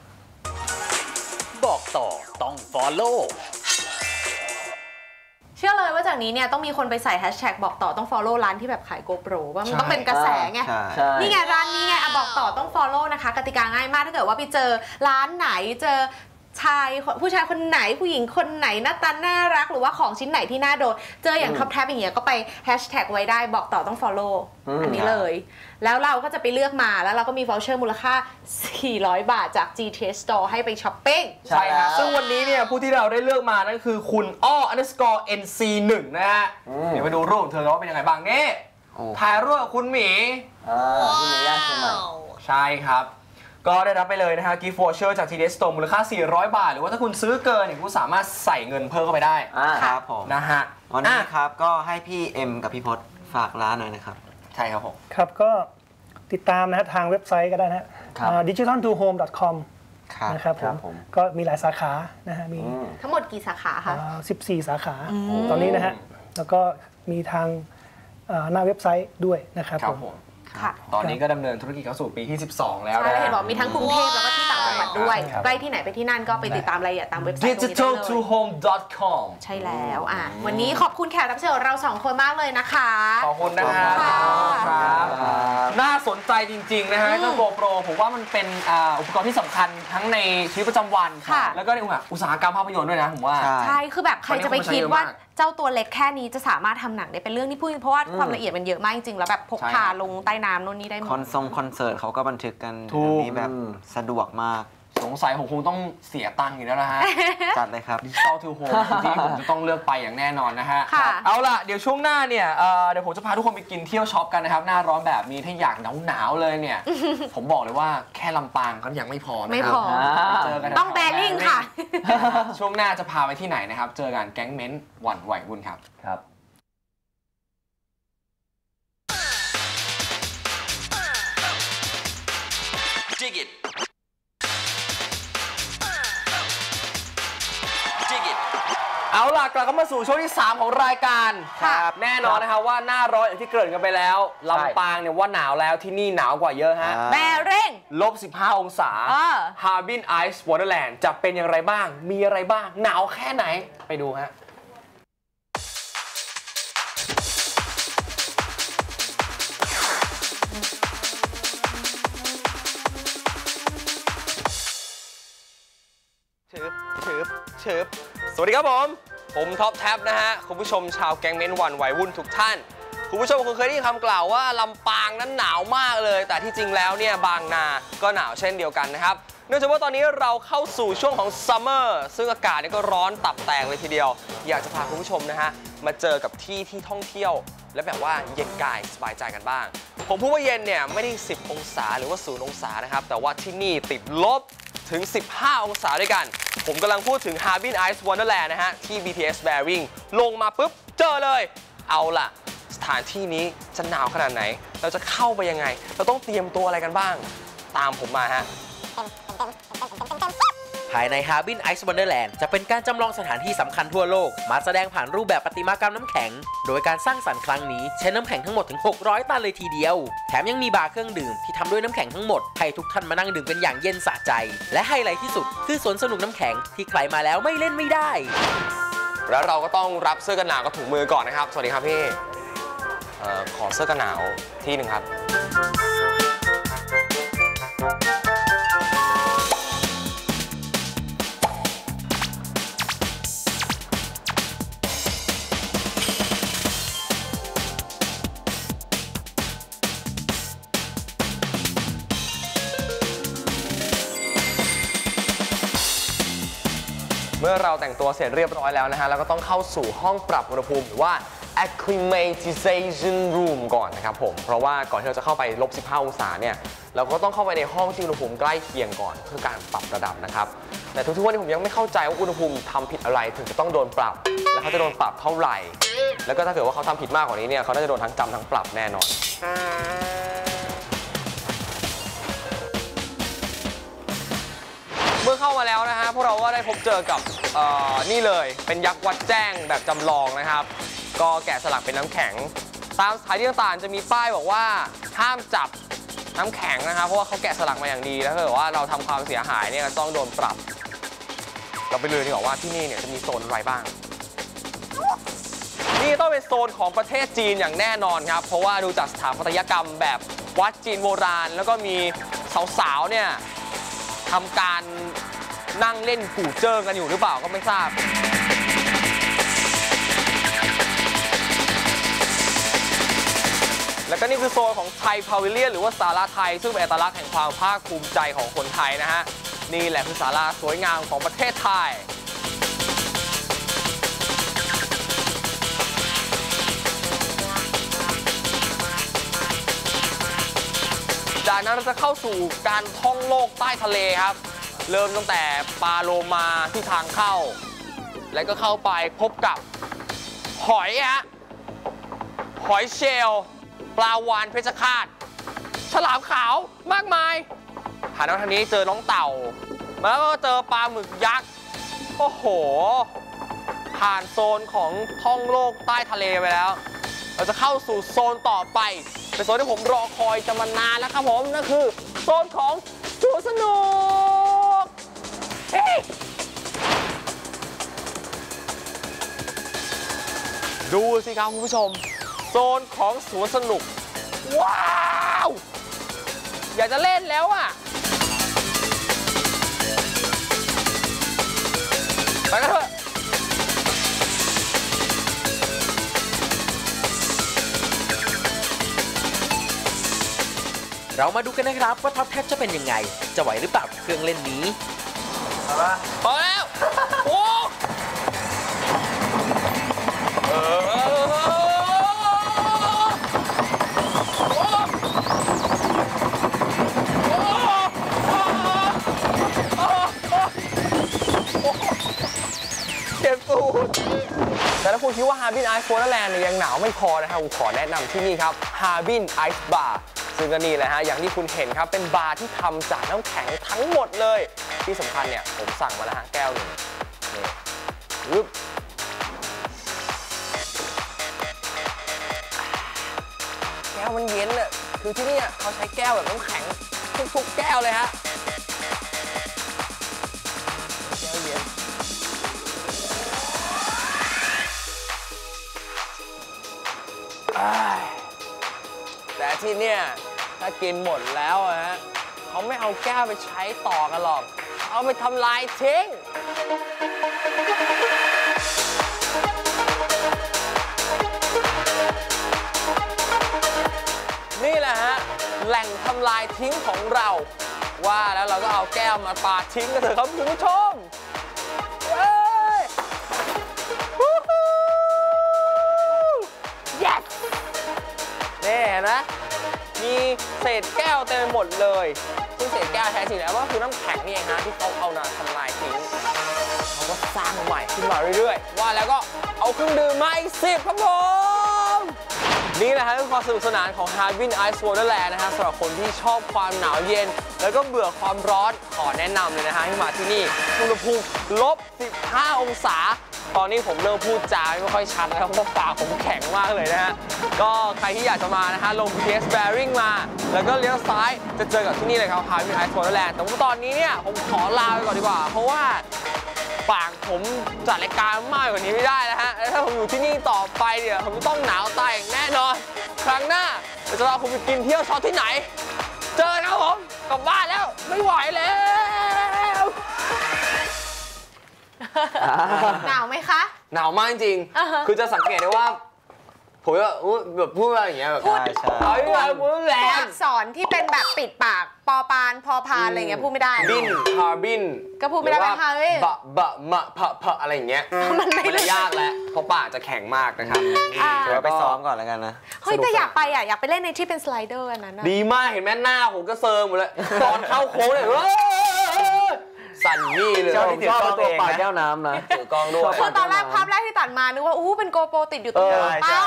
บอกต่อต้อง follow เชื่อเลยว่าจากนี้เนี่ยต้องมีคนไปใส่แฮชแท็กบอกต่อต้อง follow ร้านที่แบบขาย GoPro ว่ามันต้องเป็นกระแสไงใช่ใช่นี่ไงร้านนี้ไงอ่ะบอกต่อต้อง follow นะคะกติกาง่ายมากถ้าเกิดว่าไปเจอร้านไหนเจอชายผู้ชายคนไหนผู้หญิงคนไหนหน้าตาน่ารักหรือว่าของชิ้นไหนที่น่าโดนเจออย่างท็อปแท็บอย่างเงี้ยก็ไปแฮชแท็กไว้ได้บอกต่อต้อง follow อืมอันนี้เลย แล้วเราก็จะไปเลือกมาแล้วเราก็มี voucher มูลค่า สี่ร้อยบาทจาก จี ที เอส Store ให้ไปช้อปปิ้งใช่ครับใช่ซึ่งวันนี้เนี่ยผู้ที่เราได้เลือกมานั่นคือคุณอ้อ underscore เอ็น ซี หนึ่ง นะฮะ เดี๋ยวไปดูรูปของเธอว่าเป็นยังไงบ้างนี่โอ้ถ่ายรูปกับคุณหมีอ่าที่มีย่าเชียงใหม่ใช่ครับ ก็ได้รับไปเลยนะฮะ gift voucher จาก ที ดี เอส Store มูลค่า สี่ร้อย บาท หรือว่าถ้าคุณซื้อเกินเนี่ยคุณสามารถใส่เงินเพิ่มเข้าไปได้อ่าครับผมนะฮะวันนี้อ่ะครับก็ให้พี่เอ็มกับพี่พศฝากร้านหน่อยนะครับใช่ครับผมครับก็ติดตามนะฮะทางเว็บไซต์ก็ได้นะฮะครับดิจิทัลทูโฮม ดอท คอมครับนะครับครับผผม มก็มีหลายสาขานะฮะมีอืมทั้งหมดกี่สาขาคะอ่าสิบสี่ สาขา ตอนนี้นะฮะแล้วก็มีทางอ่าหน้าเว็บไซต์ด้วยนะครับครับผมผมค่ะตอนนี้ก็ดำเนินธุรกิจเข้าสู่ปีที่ สิบสอง แล้วใช่นะเห็นบอกมีทั้งกรุงเทพแล้วก็ที่ต่างจังหวัดด้วยครับใกล้ที่ไหนไปที่นั่นก็ไปติดตามรายละเอียดตามเว็บไซต์ตรงดินี้จิได้ทัลเลทูยโฮม ดอท คอมใช่แล้วอ่ะวันนี้ขอบคุณแขกรับเชิญของเราสองคนมากเลยนะคะขอบคุณนะฮะขอบคุณค่ะครับ น่าสนใจจริง ๆ นะฮะอืมเจ้า GoPro ผมว่ามันเป็นอ่าอุปกรณ์ที่สำคัญทั้งในชีวิตประจำวันค่ะแล้วก็ในอุตสาหกรรมภาพยนตร์ด้วยนะผมว่าใช่ใช่ คือแบบใครจะไปคิดว่าตอนนี้คนใช้เยอะมากเจ้าตัวเล็กแค่นี้จะสามารถทำหนังได้เป็นเรื่องที่พูดเพราะว่าความละเอียดมันเยอะมากจริงๆ แล้วแบบพกใช่พาลงใต้น้ำโน่นนี่ได้หมคอดนทรงคอนเสิร์ตเขาก็บันทึกกันถูกเดี๋ยวนี้แบบสะดวกมากสงสัยผมคงต้องเสียตังค์อยู่แล้วนะฮะจัดเลยครับดิจิตอลทูโฮมที่ผมจะต้องเลือกไปอย่างแน่นอนนะฮะค่ะเอาล่ะ เดี๋ยวช่วงหน้าเนี่ยเอ่อเดี๋ยวผมจะพาทุกคนไปกินเที่ยวช็อปกันนะครับ หน้าร้อนแบบนี้ถ้าอยากหนาวๆเลยเนี่ย ผมบอกเลยว่าแค่ลำปางก็ยังไม่พอนะไม่ครัพบอไปเจอกันต้องแบริ่งค่ะช่วงหน้าจะพาไปที่ไหนนะครับ เจอกันแก๊งเม้นหวั่นไหววุ่นครับครับ Dig it Dig it เอาล่ะกลับเข้ามาสู่ช่วงที่ สาม ของรายการค่ะแน่นอนนะครับว่าหน้าร้อนอย่างที่เกริ่นกันไปแล้วลำปางเนี่ยว่าหนาวแล้วที่นี่หนาวกว่าเยอะฮะอ่าแบริ่งลบ สิบห้า องศาเออ Harbin Ice Wonderland จะเป็นอย่างไรบ้าง มีอะไรบ้าง หนาวแค่ไหน ไปดูฮะ ชืบชืบชืบสวัสดีครับผม ผมท็อปแท็บนะฮะ คุณผู้ชมชาวแก๊งเม้นวันไหววุ่นทุกท่าน คุณผู้ชมคงเคยได้ยินคำกล่าวว่าลำปางนั้นหนาวมากเลย แต่ที่จริงแล้วเนี่ยบางนาก็หนาวเช่นเดียวกันนะครับ เนื่องจากว่าตอนนี้เราเข้าสู่ช่วงของซัมเมอร์ซึ่งอากาศเนี่ยก็ร้อนตับแตกเลยทีเดียว อยากจะพาคุณผู้ชมนะฮะมาเจอกับที่ที่ท่องเที่ยว และแบบว่าเย็นกายสบายใจกันบ้าง ผมพูดว่าเย็นเนี่ยไม่ได้สิบองศาหรือว่าศูนย์องศานะครับแต่ว่าที่นี่ติดลบถึง สิบห้า องศาด้วยกัน ผมกำลังพูดถึง Harbin Ice Wonderland นะฮะที่ บี ที เอส Bearing ลงมาปุ๊บเจอเลย เอาล่ะ สถานที่นี้จะหนาวขนาดไหน เราจะเข้าไปยังไง เราต้องเตรียมตัวอะไรกันบ้าง ตามผมมาฮะภายใน Harbin Ice Wonderland จะเป็นการจำลองสถานที่สำคัญทั่วโลกมาแสดงผ่านรูปแบบประติมากรรมน้ำแข็งโดยการสร้างสรรค์ครั้งนี้ใช้น้ำแข็งทั้งหมดถึงหกร้อยตันเลยทีเดียวแถมยังมีบาร์เครื่องดื่มที่ทำด้วยน้ำแข็งทั้งหมดให้ทุกท่านมานั่งดื่มกันอย่างเย็นสะใจและไฮไลท์ที่สุดคือสวนสนุกน้ำแข็งที่ใครมาแล้วไม่เล่นไม่ได้แล้วเราก็ต้องรับเสื้อกันหนาวกับถุงมือก่อนนะครับสวัสดีครับพี่เอ่อขอเสื้อกันหนาวที่หนึ่งครับเมื่อเราแต่งตัวเสร็จเรียบร้อยแล้วนะฮะแล้วก็ต้องเข้าสู่ห้องปรับอุณหภูมิหรือว่า acclimatization room ก่อนนะครับผมเพราะว่าก่อนที่เราจะเข้าไปลบสิบห้าองศาเนี่ยเราก็ต้องเข้าไปในห้องที่อุณหภูมิใกล้เคียงก่อนเพื่อการปรับระดับนะครับแต่ทุกๆวันนี้ผมยังไม่เข้าใจว่าอุณหภูมิทำผิดอะไรถึงจะต้องโดนปรับและเขาจะโดนปรับเท่าไหร่แล้วก็ถ้าเกิดว่าเขาทำผิดมากกว่านี้เนี่ยเขาน่าจะโดนทั้งจำทั้งปรับแน่นอนเมื่อเข้ามาแล้วนะฮะพวกเราก็ได้พบเจอกับนี่เลยเป็นยักษ์วัดแจ้งแบบจำลองนะครับก็แกะสลักเป็นน้ำแข็งตามสถานที่ต่างๆจะมีป้ายบอกว่าห้ามจับน้ำแข็งนะครับเพราะว่าเขาแกะสลักมาอย่างดีแล้วถ้าเกิดว่าเราทำความเสียหายเนี่ยต้องโดนปรับเราไปเลยดีกว่าว่าที่นี่เนี่ยจะมีโซนอะไรบ้างนี่ต้องเป็นโซนของประเทศจีนอย่างแน่นอนครับเพราะว่าดูจากสถาปัตยกรรมแบบวัดจีนโบราณแล้วก็มีสาวๆเนี่ยทำการนั่งเล่นกู่เจิ้งกันอยู่หรือเปล่าก็ไม่ทราบแล้วก็นี่คือโซนของไทยพาวิเลียนหรือว่าศาลาไทยซึ่งเป็นเอกลักษณ์แห่งความภาคภูมิใจของคนไทยนะฮะนี่แหละคือศาลาสวยงามของประเทศไทยจากนั้นเราจะเข้าสู่การท่องโลกใต้ทะเลครับเริ่มตั้งแต่ปลาโลมาที่ทางเข้าแล้วก็เข้าไปพบกับหอยฮะหอยเชลล์ปลาวาฬเพชรฆาตฉลามขาวมากมายผ่านมาทางนี้เจอน้องเต่าแล้วก็เจอปลาหมึกยักษ์โอ้โหผ่านโซนของท่องโลกใต้ทะเลไปแล้วเราจะเข้าสู่โซนต่อไปเป็นโซนที่ผมรอคอยจะมานานแล้วครับผมนั่นคือโซนของสวนสนุกเฮ้ยดูสิครับคุณผู้ชมโซนของสวนสนุกว้าวอยากจะเล่นแล้วอ่ะไปกันเถอะเรามาดูกันนะครับว่าท็อปแท็บจะเป็นยังไงจะไหวหรือเปล่ากับเครื่องเล่นนี้พอแล้วโอ้เจ็บตูดแต่ถ้าคุณคิดว่า Harbin Ice Wonderland เนี่ยยังหนาวไม่พอนะครับผมขอแนะนำที่นี่ครับ Harbin Ice Barซึ่งก็นี่แหละฮะอย่างที่คุณเห็นครับเป็นบาร์ที่ทำจากน้ำแข็งทั้งหมดเลยที่สำคัญเนี่ยผมสั่งมาแล้วฮะแก้วหนึ่งนี่ปึ๊บแก้วมันเย็นอ่ะคือที่นี่เขาใช้แก้วแบบน้ำแข็งทุกๆแก้วเลยฮะแก้วเย็นแต่ที่เนี่ยถ้ากินหมดแล้วฮะเขาไม่เอาแก้วไปใช้ต่อกันหรอกเอาไปทำลายทิ้งนี่แหละฮะแหล่งทำลายทิ้งของเราว่าแล้วเราก็เอาแก้วมาปาทิ้งกันเถอะครับคุณผู้ชมเฮ้ย yes นี่เห็นไหมมีเศษแก้วเต็มไปหมดเลยซึ่งเศษแก้วแท้จริงแล้วก็คือน้ำแข็งนี่เองฮะที่เขาเอามาทำลายทิ้งเขาก็สร้างใหม่ขึ้นมาเรื่อยๆว่าแล้วก็เอาเครื่องดื่มมาอีกสิบครับผมนี่แหละฮะคือความสนุกสนานของ Harbin Ice Wonderland นะฮะสำหรับคนที่ชอบความหนาวเย็นแล้วก็เบื่อความร้อนขอแนะนำเลยนะฮะให้มาที่นี่อุณหภูมิลบสิบห้าองศาตอนนี้ผมเริ่มพูดจาไม่ค่อยชัดแล้วเพราะปากผมแข็งมากเลยนะฮะก็ใครที่อยากจะมานะฮะลง บี ที เอส Bearing มาแล้วก็เลี้ยวซ้ายจะเจอกับที่นี่เลยครับ Harvin Ice Wonderland แต่ว่าตอนนี้เนี่ยผมขอลาไปก่อนดีกว่าเพราะว่าปากผมจัดรายการมากกว่านี้ไม่ได้นะฮะถ้าผมอยู่ที่นี่ต่อไปเนี่ยผมต้องหนาวตายอย่างแน่นอนครั้งหน้าจะพาคุณไปกินเที่ยวช็อปที่ไหนเจอครับผมกลับบ้านแล้วไม่ไหวแล้วหนาวไหมคะหนาวมากจริง uh-huh. คือจะสังเกตได้ว่าผมแบบแบบพูดอะไรอย่างเงี้ยแบบพูดเอาอีกแล้วพูดแรงอักษรที่เป็นแบบปิดปากปอปานพอพานอะไรเงี้ยพูดไม่ได้บินฮาร์บินก็พูดไม่ได้ฮาร์บินบะบะมะพะพะอะไรอย่างเงี้ยมันไม่ได้ยากแล้วเพราะปากจะแข็งมากนะครับเดี๋ยวไปซ้อมก่อนแล้วกันนะเฮ้ยแต่อยากไปอ่ะอยากไปเล่นในที่เป็นสไลเดอร์อันนั้นดีมากเห็นแม่หน้าผมก็เซิร์มหมดเลยตอนเข้าโค้งเลยสั่นนี่เลยชอบที่ถือกล้องตัวปากแก้วน้ำนะถือกล้องด้วยคือตอนแรกภาพแรกที่ตัดมานึกว่าอู้เป็นโกโปรติดอยู่ตรงนี้เป้า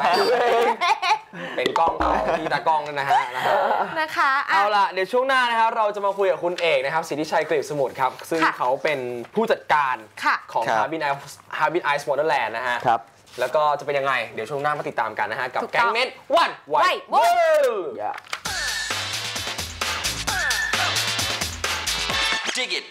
เป็นกล้องเขาที่ตากล้องนั่นนะฮะนะคะเอาล่ะเดี๋ยวช่วงหน้านะครับเราจะมาคุยกับคุณเอกนะครับสิทธิชัยกฤษสมุทรครับซึ่งเขาเป็นผู้จัดการของ Harvin Harvin Ice Wonderland นะฮะแล้วก็จะเป็นยังไงเดี๋ยวช่วงหน้ามาติดตามกันนะฮะกับแก๊งเม็ดวันไวเวิลด์ Dig it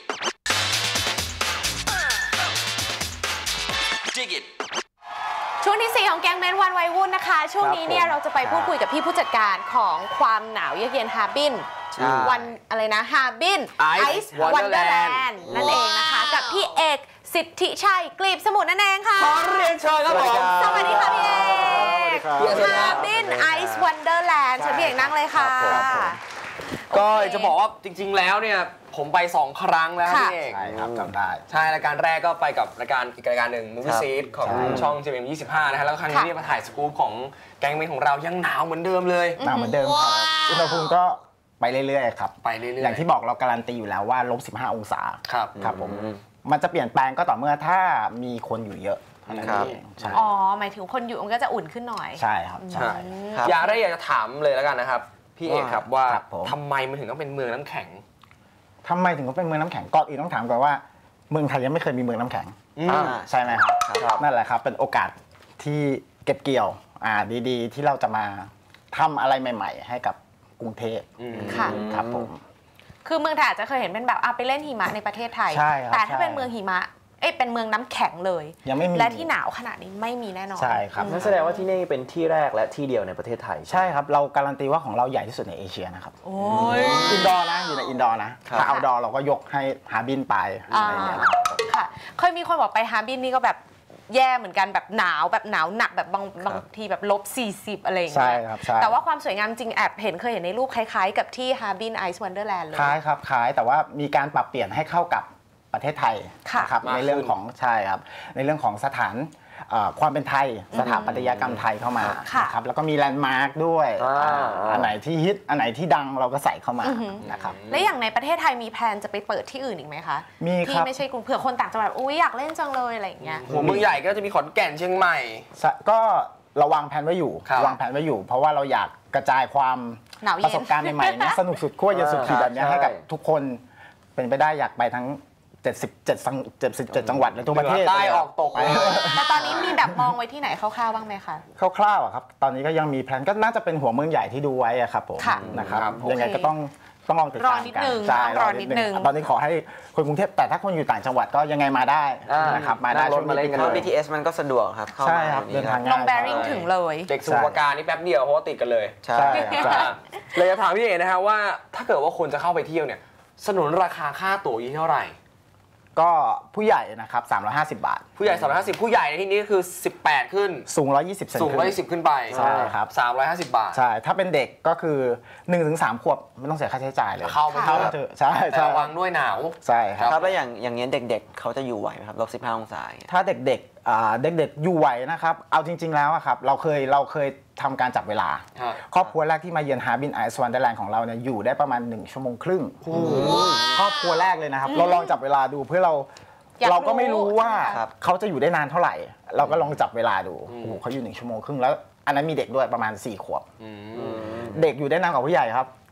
Dig it ช่วงที่สี่ของแก๊งเมนวันไววุ่นนะคะช่วงนี้เนี่ยเราจะไปพูดคุยกับพี่ผู้จัดการของความหนาวเยือกเย็นฮาร์บินวันอะไรนะฮาร์บินไอซ์วันเดอร์แลนด์นั่นเองนะคะกับพี่เอกสิทธิชัยกลีบสมุทรนั่นเองค่ะขอเรียนเชิญครับผมสวัสดีค่ะพี่เอกฮาร์บินไอซ์วันเดอร์แลนด์เชิญพี่เอกนั่งเลยค่ะก็จะบอกว่าจริงๆแล้วเนี่ยผมไปสองครั้งแล้วพี่เอกใช่ครับจำได้ใช่รายการแรกก็ไปกับรายการอีกรายการหนึ่ง Movie Seed ของช่อง จี เอ็ม ยี่สิบห้านะฮะแล้วครั้งนี้เนี่ยมาถ่ายสกู๊ปของแก๊งเมนของเรายังหนาวเหมือนเดิมเลยหนาวเหมือนเดิมครับอุณหภูมิก็ไปเรื่อยๆครับไปเรื่อยๆอย่างที่บอกเราการันตีอยู่แล้วว่าลบสิบห้าองศาครับครับผมมันจะเปลี่ยนแปลงก็ต่อเมื่อถ้ามีคนอยู่เยอะครับอ๋อหมายถึงคนอยู่มันก็จะอุ่นขึ้นหน่อยใช่ครับใช่อยากได้อยากจะถามเลยแล้วกันนะครับพี่เอกครับว่าทำไมมันถึงต้องเป็นเมืองน้ำแข็งทำไมถึงต้องเป็นเมืองน้ำแข็งก่อนอื่นต้องถามก่อนว่าเมืองไทยยังไม่เคยมีเมืองน้ำแข็งใช่ไหมครับนั่นแหละครับเป็นโอกาสที่เก็บเกี่ยวอ่าดีๆที่เราจะมาทำอะไรใหม่ๆให้กับกรุงเทพค่ะครับผมคือเมืองไทยอาจจะเคยเห็นเป็นแบบไปเล่นหิมะในประเทศไทยแต่ถ้าเป็นเมืองหิมะเอ้เป็นเมืองน้ำแข็งเลยยังไม่มีและที่หนาวขนาดนี้ไม่มีแน่นอนใช่ครับนั่นแสดงว่าที่นี่เป็นที่แรกและที่เดียวในประเทศไทยใช่ครับเราการันตีว่าของเราใหญ่ที่สุดในเอเชียนะครับโอ้ยอินดอร์นะอยู่ในอินดอร์นะถ้าเอาดอร์เราก็ยกให้ฮาร์บินไปอะไรอย่างเงี้ยค่ะเคยมีคนบอกไปฮาร์บินนี่ก็แบบแย่เหมือนกันแบบหนาวแบบหนาวหนักแบบบางบางทีแบบลบสี่สิบอะไรอย่างเงี้ยใช่ครับใช่แต่ว่าความสวยงามจริงแอบเห็นเคยเห็นในรูปคล้ายๆกับที่ Harvin Ice Wonderland เลยคล้ายครับคล้ายแต่ว่ามีการปรับเปลี่ยนให้เข้ากับประเทศไทยครับในเรื่องของใช่ครับในเรื่องของสถานความเป็นไทยสถาปัตยกรรมไทยเข้ามาครับแล้วก็มีแลนด์มาร์คด้วยอันไหนที่ฮิตอันไหนที่ดังเราก็ใส่เข้ามานะครับและอย่างในประเทศไทยมีแพลนจะไปเปิดที่อื่นอีกไหมคะมีครับที่ไม่ใช่กรุงเผื่อคนต่างจังหวัดอุ้ยอยากเล่นจังเลยอะไรอย่างเงี้ยหัวเมืองใหญ่ก็จะมีขอนแก่นเชียงใหม่ก็เราวางแผนไว้อยู่วางแผนไว้อยู่เพราะว่าเราอยากกระจายความประสบการณ์ใหม่ๆนี้สนุกสุดขั้วเย็นสุดขีดแบบนี้ให้กับทุกคนเป็นไปได้อยากไปทั้งเจ็ดสิบเจ็ด เจ็ดสิบเจ็ดจังหวัดในทั่วประเทศใต้ออกตกแต่ตอนนี้มีแบบมองไว้ที่ไหนคร่าวๆบ้างไหมคะคร่าวๆอ่ะครับตอนนี้ก็ยังมีแผนก็น่าจะเป็นหัวเมืองใหญ่ที่ดูไว้อ่ะครับผมนะครับยังไงก็ต้องต้องลองติดตามกันใช่รอนิดนึงตอนนี้ขอให้คนกรุงเทพแต่ถ้าคนอยู่ต่างจังหวัดก็ยังไงมาได้นะครับมาได้รถมาเล่นกัน บี ที เอส มันก็สะดวกครับใช่ครับเดินทางง่ายลงแบริ่งถึงเลยเด็กสมุทรปราการนี่แป๊บเดียวเพราะว่าติดกันเลยใช่เลยจะถามพี่เอกนะครับว่าถ้าเกิดว่าคนจะเข้าไปเที่ยวเนี่ยสนุนราคาค่าตั๋วอยู่เท่าไหร่ก็ผู้ใหญ่นะครับสามร้อยห้าสิบบาทผู้ใหญ่สามร้อยห้าสิบผู้ใหญ่ในที่นี้คือสิบแปดขึ้นสูงหนึ่งร้อยยี่สิบเซนสูงหนึ่งร้อยยี่สิบขึ้นไปใช่ครับสามร้อยห้าสิบบาทใช่ถ้าเป็นเด็กก็คือ หนึ่งถึงสาม ขวบไม่ต้องเสียค่าใช้จ่ายเลยเข้าไปเถอะใช่ใช่ระวังด้วยหนาวใช่ครับแล้วอย่างอย่างเงี้ยเด็กๆเขาจะอยู่ไหวไหมครับลบสิบห้าองศาถ้าเด็กๆอ่าเด็กๆอยู่ไหวนะครับเอาจริงๆแล้วครับเราเคยเราเคยทำการจับเวลาครอบครัวแรกที่มาเยือน Harvin Ice Wonderland ของเราเนี่ยอยู่ได้ประมาณหนึ่งชั่วโมงครึ่งครอบครัวแรกเลยนะครับเราลองจับเวลาดูเพื่อเราเราก็ไม่รู้ว่าเขาจะอยู่ได้นานเท่าไหร่เราก็ลองจับเวลาดูโอ้โหเขาอยู่หนึ่งชั่วโมงครึ่งแล้วอันนั้นมีเด็กด้วยประมาณสี่ขวบเด็กอยู่ได้นานกว่าผู้ใหญ่ครับ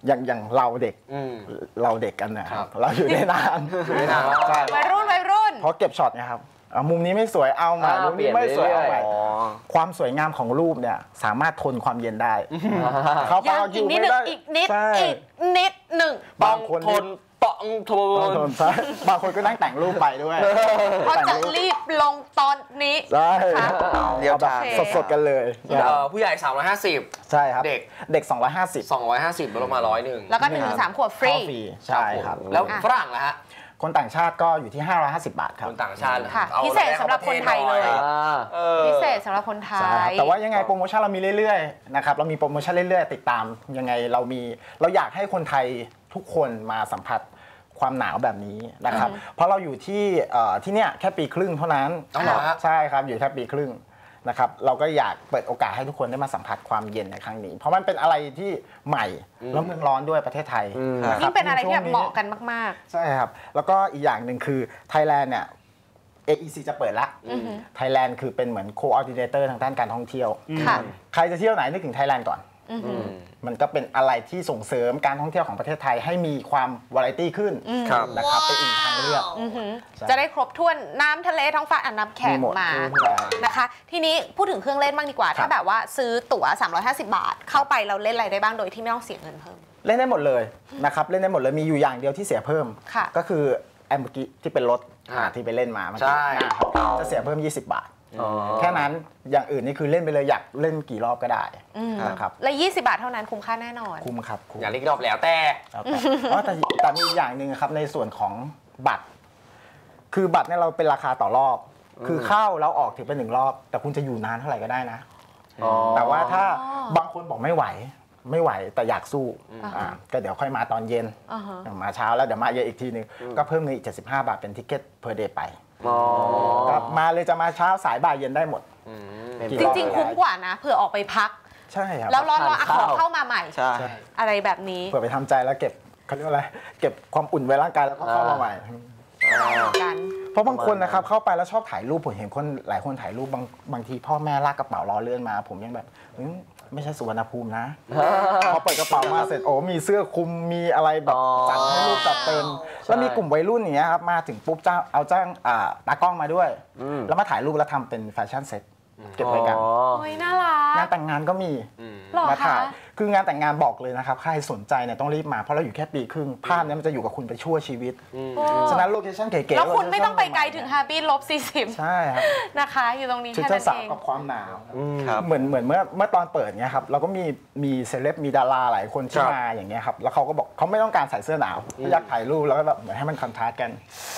อย่างอย่างเราเด็กเราเด็กกันนะครับเราอยู่ได้นานอยู่ได้นานใช่วัยรุ่นวัยรุ่นเพราะเก็บช็อตเนี่ยครับมุมนี้ไม่สวยเอาใหม่มุมนี้ไม่สวยเอาใหม่ความสวยงามของรูปเนี่ยสามารถทนความเย็นได้เขาไปอีกนิดหนึ่งอีกนิดอีกนิดหนึ่งบางคนทนต้องทนบางคนก็นั่งแต่งรูปไปด้วยเพราะจะรีบลงตอนนี้ใช่เดี๋ยวแบบสดๆกันเลยผู้ใหญ่สามร้อยห้าสิบใช่ครับเด็กเด็กสองร้อยห้าสิบสองร้อยห้าสิบลงมาร้อยหนึ่งแล้วก็หนึ่งถึงสามขวบฟรีใช่ครับแล้วฝรั่งล่ะฮะคนต่างชาติก็อยู่ที่ห้าร้อยห้าสิบบาทครับคนต่างชาติพิเศษสำหรับคนไทยเลยพิเศษสำหรับคนไทยแต่ว่ายังไงโปรโมชั่นเรามีเรื่อยๆนะครับเรามีโปรโมชั่นเรื่อยๆติดตามยังไงเรามีเราอยากให้คนไทยทุกคนมาสัมผัสความหนาวแบบนี้นะครับเพราะเราอยู่ที่ที่เนี่ยแค่ปีครึ่งเท่านั้นใช่ครับอยู่แค่ปีครึ่งนะครับเราก็อยากเปิดโอกาสให้ทุกคนได้มาสัมผัสความเย็นในครั้งนี้เพราะมันเป็นอะไรที่ใหม่แล้วเมืองร้อนด้วยประเทศไทยนี่เป็นอะไรที่เหมาะกันมากๆใช่ครับแล้วก็อีกอย่างหนึ่งคือไทยแลนด์เนี่ย เอ อี ซี จะเปิดละไทยแลนด์คือเป็นเหมือน coordinator ทางด้านการท่องเที่ยวใครจะเที่ยวไหนนึกถึงไทยแลนด์ก่อนมันก็เป็นอะไรที่ส่งเสริมการท่องเที่ยวของประเทศไทยให้มีความวาไรตี้ขึ้นนะครับเป็นอีกทางเลือกจะได้ครบถ้วนน้ำทะเลท้องฟ้าน้ำแข็งมานะคะทีนี้พูดถึงเครื่องเล่นบ้างดีกว่าถ้าแบบว่าซื้อตั๋วสามร้อยห้าสิบบาทเข้าไปเราเล่นอะไรได้บ้างโดยที่ไม่ต้องเสียเงินเพิ่มเล่นได้หมดเลยนะครับเล่นได้หมดเลยมีอยู่อย่างเดียวที่เสียเพิ่มก็คือแอมเมื่อกี้ที่เป็นรถที่ไปเล่นมาเมื่อกี้จะเสียเพิ่มยี่สิบบาทแค่นั้นอย่างอื่นนี่คือเล่นไปเลยอยากเล่นกี่รอบก็ได้นะครับและยี่สิบบาทเท่านั้นคุ้มค่าแน่นอนคุ้มครับอยากเล่นกี่รอบแล้วแต่แต่แต่มีอย่างหนึ่งครับในส่วนของบัตรคือบัตรเนี่ยเราเป็นราคาต่อรอบคือเข้าแล้วออกถือเป็นหนึ่งรอบแต่คุณจะอยู่นานเท่าไหร่ก็ได้นะแต่ว่าถ้าบางคนบอกไม่ไหวไม่ไหวแต่อยากสู้อ่าก็เดี๋ยวค่อยมาตอนเย็นมาเช้าแล้วเดี๋ยวมาเย็นอีกทีนึงก็เพิ่มเงินอีกเจ็ดสิบห้าบาทเป็นทิเก็ต per day ไปมาเลยจะมาเช้าสายบ่ายเย็นได้หมดจริงๆคุ้มกว่านะเผื่อออกไปพักใช่ครับแล้วรอรอขอเข้ามาใหม่อะไรแบบนี้เผื่อไปทำใจแล้วเก็บเขาเรียกว่าอะไรเก็บความอุ่นไว้ร่างกายแล้วก็เข้ามาใหม่เพราะบางคนนะครับเข้าไปแล้วชอบถ่ายรูปผมเห็นคนหลายคนถ่ายรูปบางบางทีพ่อแม่ลากกระเป๋าล้อเลื่อนมาผมยังแบบไม่ใช่สุวรรณภูมินะพอเปิดกระเป๋ามาเสร็จโอ้มีเสื้อคลุมมีอะไรแบบจัดให้รูปจัดเต็มแล้วมีกลุ่มวัยรุ่นอย่างเงี้ยครับมาถึงปุ๊บจ้าเอาจ้างตากล้องมาด้วยแล้วมาถ่ายรูปแล้วทำเป็นแฟชั่นเซ็ตเก็บไว้กันโอ้ยน่ารักงานแต่งงานก็มีมาถ่ายคืองานแต่งงานบอกเลยนะครับใครสนใจเนี่ยต้องรีบมาเพราะเราอยู่แค่ปีครึ่งภาพนี้มันจะอยู่กับคุณไปชั่วชีวิตฉะนั้นโลเคชั่นเก๋ๆแล้วคุณไม่ต้องไปไกลถึงฮาร์บี้ลบสี่สิบใช่ครับนะคะอยู่ตรงนี้แค่นั้นเองกับความหนาวเหมือนเหมือนเมื่อเมื่อตอนเปิดเนี่ยครับเราก็มีมีเซเลบมีดาราหลายคนที่มาอย่างเงี้ยครับแล้วเขาก็บอกเขาไม่ต้องการใส่เสื้อหนาวอยากถ่ายรูปแล้วก็แบบเหมือนให้มันคอนทราสต์กัน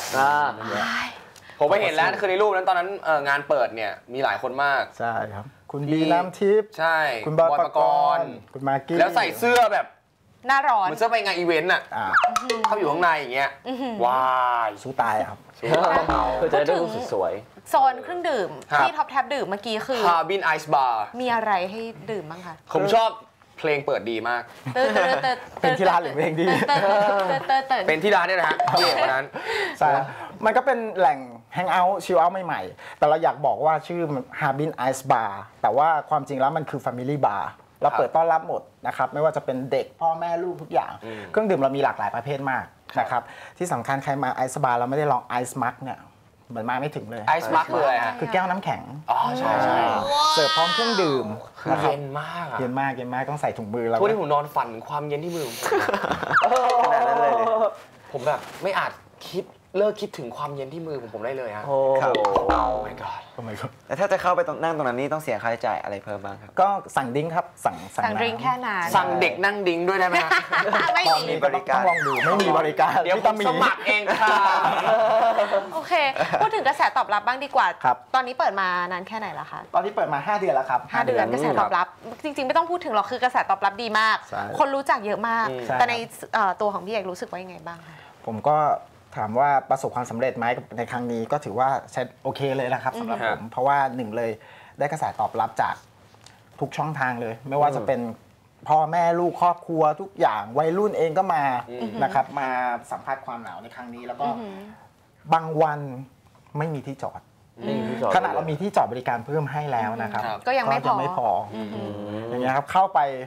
ผมไปเห็นแล้วคือในรูปนั้นตอนนั้นงานเปิดเนี่ยมีหลายคนมากใช่ครับคุณบีน้ำทิพย์ใช่คุณบอยปกรณ์คุณมากกี้แล้วใส่เสื้อแบบหน้าร้อนเหมือนเสื้อไปงานอีเวนต์อ่ะเข้าอยู่ข้างในอย่างเงี้ยว้ายสู้ตายครับเพื่อจะได้รูปสวยโซนเครื่องดื่มที่ท็อปแท็บดื่มเมื่อกี้คือ Harbin Ice Bar มีอะไรให้ดื่มบ้างคะผมชอบเพลงเปิดดีมากเป็นที่ร้านหรือเพลงดีเป็นที่ร้านเนี่ยนะฮะเพลงวันนั้นใช่มันก็เป็นแหล่งแฮงเอาท์ชิลเอาท์ใหม่ๆแต่เราอยากบอกว่าชื่อ Harbin Ice Bar แต่ว่าความจริงแล้วมันคือ Family Bar เราเปิดต้อนรับหมดนะครับไม่ว่าจะเป็นเด็กพ่อแม่ลูกทุกอย่างเครื่องดื่มเรามีหลากหลายประเภทมากนะครับที่สำคัญใครมา Ice Bar เราไม่ได้ลอง Ice Mug เนี่ยเหมือนมาไม่ถึงเลย Ice Mug คืออะไรฮะคือแก้วน้ำแข็งอ๋อใช่ใช่เสิร์ฟพร้อมเครื่องดื่มเย็นมากเย็นมากเย็นมากต้องใส่ถุงมือแล้วทุกที่ผมนอนฝันถึงความเย็นที่มือขนาดนั้นเลยผมแบบไม่อาจคิดเลิกคิดถึงความเย็นที่มือผมผมได้เลยฮะโอ้ my god โอ้ my god แล้วถ้าจะเข้าไปนั่งตรงนั้นนี่ต้องเสียค่าใช้จ่ายอะไรเพิ่มบ้างครับก็สั่งดิ้งครับสั่งสั่งดิ้งแค่นั้นสั่งเด็กนั่งดิ้งด้วยได้ไหมไม่มีบริการต้องลองดูไม่มีบริการเดี๋ยวผมสมัครเองค่ะโอเคพูดถึงกระแสตอบรับบ้างดีกว่าตอนนี้เปิดมานานแค่ไหนแล้วคะตอนนี้เปิดมาห้าเดือนแล้วครับห้าเดือนกระแสตอบรับจริงๆไม่ต้องพูดถึงหรอกคือกระแสตอบรับดีมากคนรู้จักเยอะมากแต่ในตัวของพี่เอกรู้สึกว่ายังไงบ้างคะผมก็ถามว่าประสบความสำเร็จไหมในครั้งนี้ก็ถือว่าใช้โอเคเลยนะครับสำหรับผมเพราะว่าหนึ่งเลยได้กระแสตอบรับจากทุกช่องทางเลยไม่ว่าจะเป็นพ่อแม่ลูกครอบครัวทุกอย่างวัยรุ่นเองก็มานะครับมาสัมผัสความหนาวในครั้งนี้แล้วก็บางวันไม่มีที่จอดขณะเรามีที่จอดบริการเพิ่มให้แล้วนะครับก็ยังไม่พออย่างเงี้ยครับเข้าไป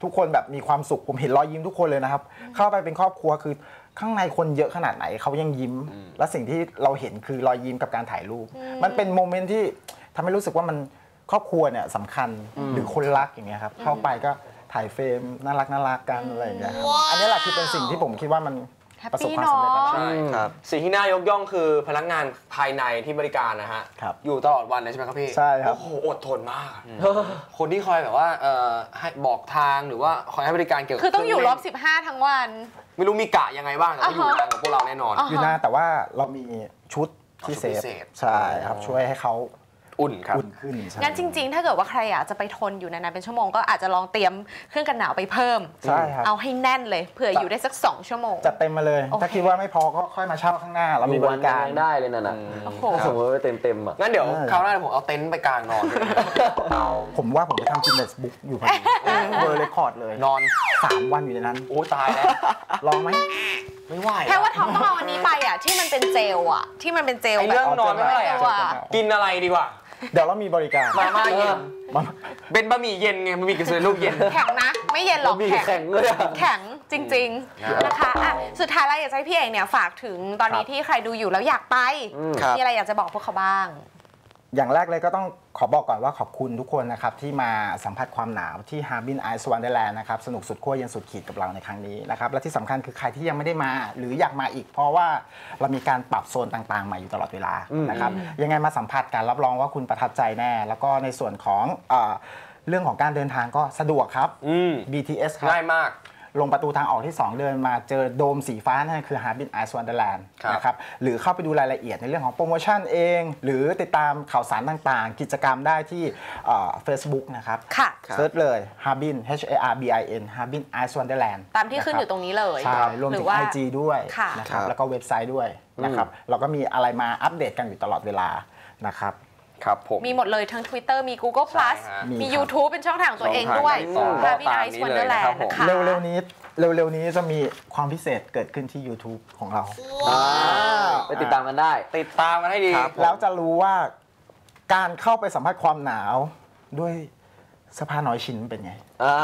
ทุกคนแบบมีความสุขผมเห็นรอยยิ้มทุกคนเลยนะครับเข้าไปเป็นครอบครัวคือข้างในคนเยอะขนาดไหนเขายังยิ้มและสิ่งที่เราเห็นคือรอยยิ้มกับการถ่ายรูปมันเป็นโมเมนต์ที่ทำให้รู้สึกว่ามันครอบครัวเนี่ยสำคัญหรือคนรักอย่างเงี้ยครับเข้าไปก็ถ่ายเฟรมน่ารักน่ารักกันอะไรอย่างเงี้ยครับอันนี้แหละคือเป็นสิ่งที่ผมคิดว่ามันประสบความสำเร็จใช่ครับสิ่งที่น่ายกย่องคือพนักงานภายในที่บริการนะฮะอยู่ตลอดวันเลยใช่ไหมครับพี่ใช่ครับโอ้โหอดทนมากคนที่คอยแบบว่าเอ่อให้บอกทางหรือว่าคอยให้บริการเกี่ยวกับคือต้องอยู่ลบสิบห้าทั้งวันไม่รู้มีกะยังไงบ้างแต่ว่าอยู่นานกับพวกเราแน่นอนอยู่นานแต่ว่าเรามีชุดพิเศษใช่ครับช่วยให้เขาอุ่นครับอุ่นขึ้นงั้นจริงๆถ้าเกิดว่าใครอยากจะไปทนอยู่นานๆเป็นชั่วโมงก็อาจจะลองเตรียมเครื่องกันหนาวไปเพิ่มใช่ครับเอาให้แน่นเลยเผื่ออยู่ได้สักสองชั่วโมงจัดเต็มมาเลยถ้าคิดว่าไม่พอก็ค่อยมาเช่าข้างหน้าเรามีบริการได้เลยนะนะสมมติว่าเต็มเต็มอ่ะงั้นเดี๋ยวคราวหน้าผมเอาเต็นท์ไปกางนอนผมว่าผมจะทำกินเนสบุ๊กอยู่พอดีเบอร์เรคคอร์ดเลยนอนสามวันอยู่ในนั้นโอ้ตายแล้วลองไหมไม่ไหวแค่ว่าท็อปต้องเอาอันนี้ไปอ่ะที่มันเป็นเจลอ่ะที่มันเป็นเจลเรื่องนอนไม่เท่าไหร่กินอะไรดีกว่าเดี๋ยวเรามีบริการมาม่าเย็นเป็นบะหมี่เย็นไงบะหมี่กึ่งสำเร็จรูปเย็นแข็งนะไม่เย็นหรอกแข็งเลยแข็งจริงๆนะคะอ่ะสุดท้ายแล้วอยากให้พี่เอกเนี่ยฝากถึงตอนนี้ที่ใครดูอยู่แล้วอยากไปมีอะไรอยากจะบอกพวกเขาบ้างอย่างแรกเลยก็ต้องขอบอกก่อนว่าขอบคุณทุกคนนะครับที่มาสัมผัสความหนาวที่ Harbin Ice Wonderland นะครับสนุกสุดขั้วเย็นสุดขีดกับเราในครั้งนี้นะครับและที่สำคัญคือใครที่ยังไม่ได้มาหรืออยากมาอีกเพราะว่าเรามีการปรับโซนต่างๆใหม่อยู่ตลอดเวลานะครับยังไงมาสัมผัสกันรับรองว่าคุณประทับใจแน่แล้วก็ในส่วนของเอ่อเรื่องของการเดินทางก็สะดวกครับ บี ที เอส ครับง่ายมากลงประตูทางออกที่สองเดินมาเจอโดมสีฟ้านั่นคือ Harbin Ice Wonderland นะครับหรือเข้าไปดูรายละเอียดในเรื่องของโปรโมชั่นเองหรือติดตามข่าวสารต่างๆกิจกรรมได้ที่เฟซบุ๊กนะครับเซิร์ชเลย Harbin H A R B I N Harbin Ice Wonderland ตามที่ขึ้นอยู่ตรงนี้เลยใช่รวมถึง ไอ จี ด้วยนะครับแล้วก็เว็บไซต์ด้วยนะครับเราก็มีอะไรมาอัปเดตกันอยู่ตลอดเวลานะครับครับผมมีหมดเลยทั้ง Twitter มี Google Plus มี YouTube เป็นช่องทางตัวเองด้วย Harbin Ice Wonderland นะคะเร็วๆนี้เร็วๆนี้จะมีความพิเศษเกิดขึ้นที่ YouTube ของเราไปติดตามกันได้ติดตามกันให้ดีแล้วจะรู้ว่าการเข้าไปสัมผัสความหนาวด้วยเสื้อผ้าน้อยชิ้นเป็นไง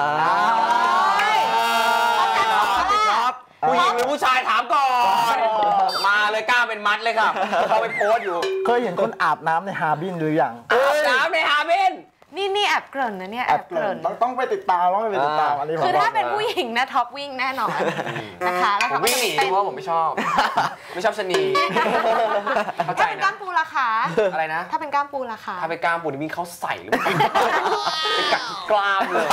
ผู้หญิงหรือผู้ชายถามก่อนมาเลยกล้าเป็นมัดเลยครับเขาไปโพสอยู่เคยเห็นคนอาบน้ำในฮาร์บินหรือยังอาบน้ำในฮาร์บินนี่นี่แอบเกริ่นนะเนี่ยแอบเกริ่นต้องไปติดตามต้องไปติดตามอันนี้คือถ้าเป็นผู้หญิงนะท็อปวิ่งแน่นอนนะคะแล้วผมวิ่งหนีเพราะผมไม่ชอบไม่ชอบชนีถ้าเป็นก้ามปูราคาอะไรนะถ้าเป็นก้ามปูราคาถ้าเป็นก้ามปูนี่วิ่งเขาใส่หรือเปล่าเป็นกัดกล้ามเลย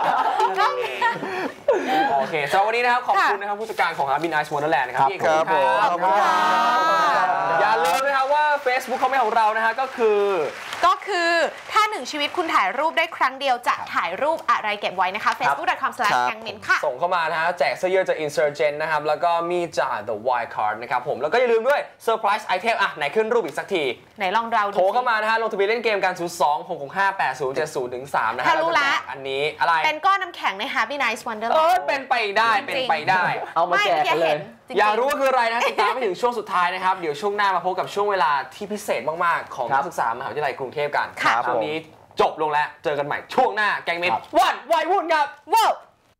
โอเคสำหรับวันนี้นะครับขอบคุณนะครับผู้จัดการของ Harbin Ice Wonderland นะครับพี่ครับผมขอบคุณครับอย่าลืมนะครับว่า Facebook เขาไม่ของเรานะฮะก็คือก็คือถ้าหนึ่งชีวิตคุณถ่ายรูปได้ครั้งเดียวจะถ่ายรูปอะไรเก็บไว้นะคะ เฟซบุ๊ก ดอท คอม สแลช แกงเม้น ค่ะส่งเข้ามานะฮะแจกเสื้อยืดจาก Insurgent นะครับแล้วก็มีจาก The Wild Card นะครับผมแล้วก็อย่าลืมด้วย Surprise Item อ่ะไหนขึ้นรูปอีกสักทีไหนลองเราดูโทรเข้ามานะฮะลงทะเบียนเล่นเกมกัน ศูนย์ สอง หก หก ห้า แปด ศูนย์ เจ็ด ศูนย์ สาม นะฮะรู้ละอันนี้อะไรเป็นก้อนน้ำแข็งใน Harbin Ice Wonderland เออเป็นไปได้เป็นไปได้เอามาแจกกันเลยอยากรู้ว่าคืออะไรนะติดตามไปถึงช่วงสุดท้ายนะครับเดี๋ยวช่วงหน้ามาพบกับช่วงเวลาที่พิเศษมากๆของนักศึกษามหาวิทยาลัยกรุงเทพกันช่วงนี้จบลงแล้วเจอกันใหม่ช่วงหน้าแกงเม็ดวันวายวุ่นครับว้าว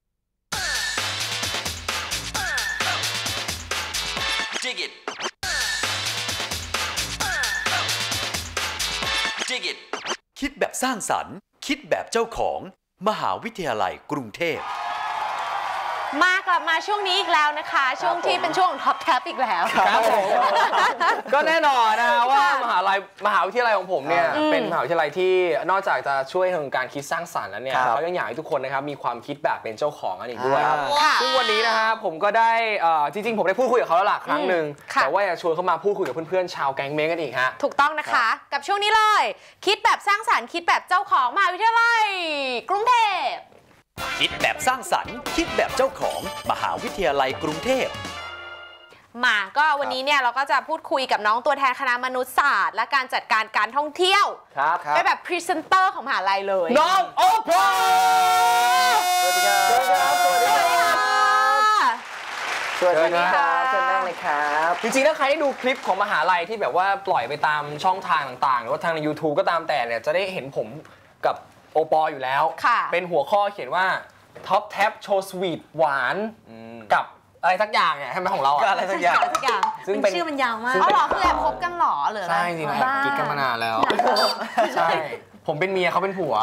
จิกอิทจิกอิทคิดแบบสร้างสรรค์คิดแบบเจ้าของมหาวิทยาลัยกรุงเทพมากลับมาช่วงนี้อีกแล้วนะคะช่วงที่เป็นช่วงท็อปแท็บอีกแล้วครับผมก็แน่นอนนะว่ามหาลัยมหาวิทยาลัยของผมเนี่ยเป็นมหาวิทยาลัยที่นอกจากจะช่วยทางการคิดสร้างสรรค์แล้วเนี่ยเขายังอยากให้ทุกคนนะครับมีความคิดแบบเป็นเจ้าของกันอีกด้วยซึ่งวันนี้นะฮะผมก็ได้จริงๆผมได้พูดคุยกับเขาแล้วหลายครั้งหนึ่งแต่ว่าอยากชวนเขามาพูดคุยกับเพื่อนๆชาวแก๊งเม้งกันอีกฮะถูกต้องนะคะกับช่วงนี้เลยคิดแบบสร้างสรรค์คิดแบบเจ้าของมหาวิทยาลัยกรุงเทพคิดแบบสร้างสรรค์คิดแบบเจ้าของมหาวิทยาลัยกรุงเทพมาก็วันนี้เนี่ยเราก็จะพูดคุยกับน้องตัวแทนคณะมนุษยศาสตร์และการจัดการการท่องเที่ยวเป็นแบบพรีเซนเตอร์ของมหาลัยเลยน้องโอปอสวัสดีครับสวัสดีครับสวัสดีครับเชิญนั่งเลยครับจริงๆถ้าใครได้ดูคลิปของมหาลัยที่แบบว่าปล่อยไปตามช่องทางต่างๆหรือว่าทางใน ยูทูบ ก็ตามแต่เนี่ยจะได้เห็นผมกับโอปออยู่แล้วเป็นหัวข้อเขียนว่าท็อปแท็บโชว์สวีทหวานกับอะไรสักอย่างเนี่ยให้มันของเราอะอะไรสักอย่างสักอย่างซึ่งเป็เป็นนชื่อมันยาวมากอ๋อเหรอคือแอบคบกันเหรอหรืออะไรใช่จริงๆแอบกิ๊กกันมานานแล้วใช่ผมเป็นเมียเขาเป็นผัว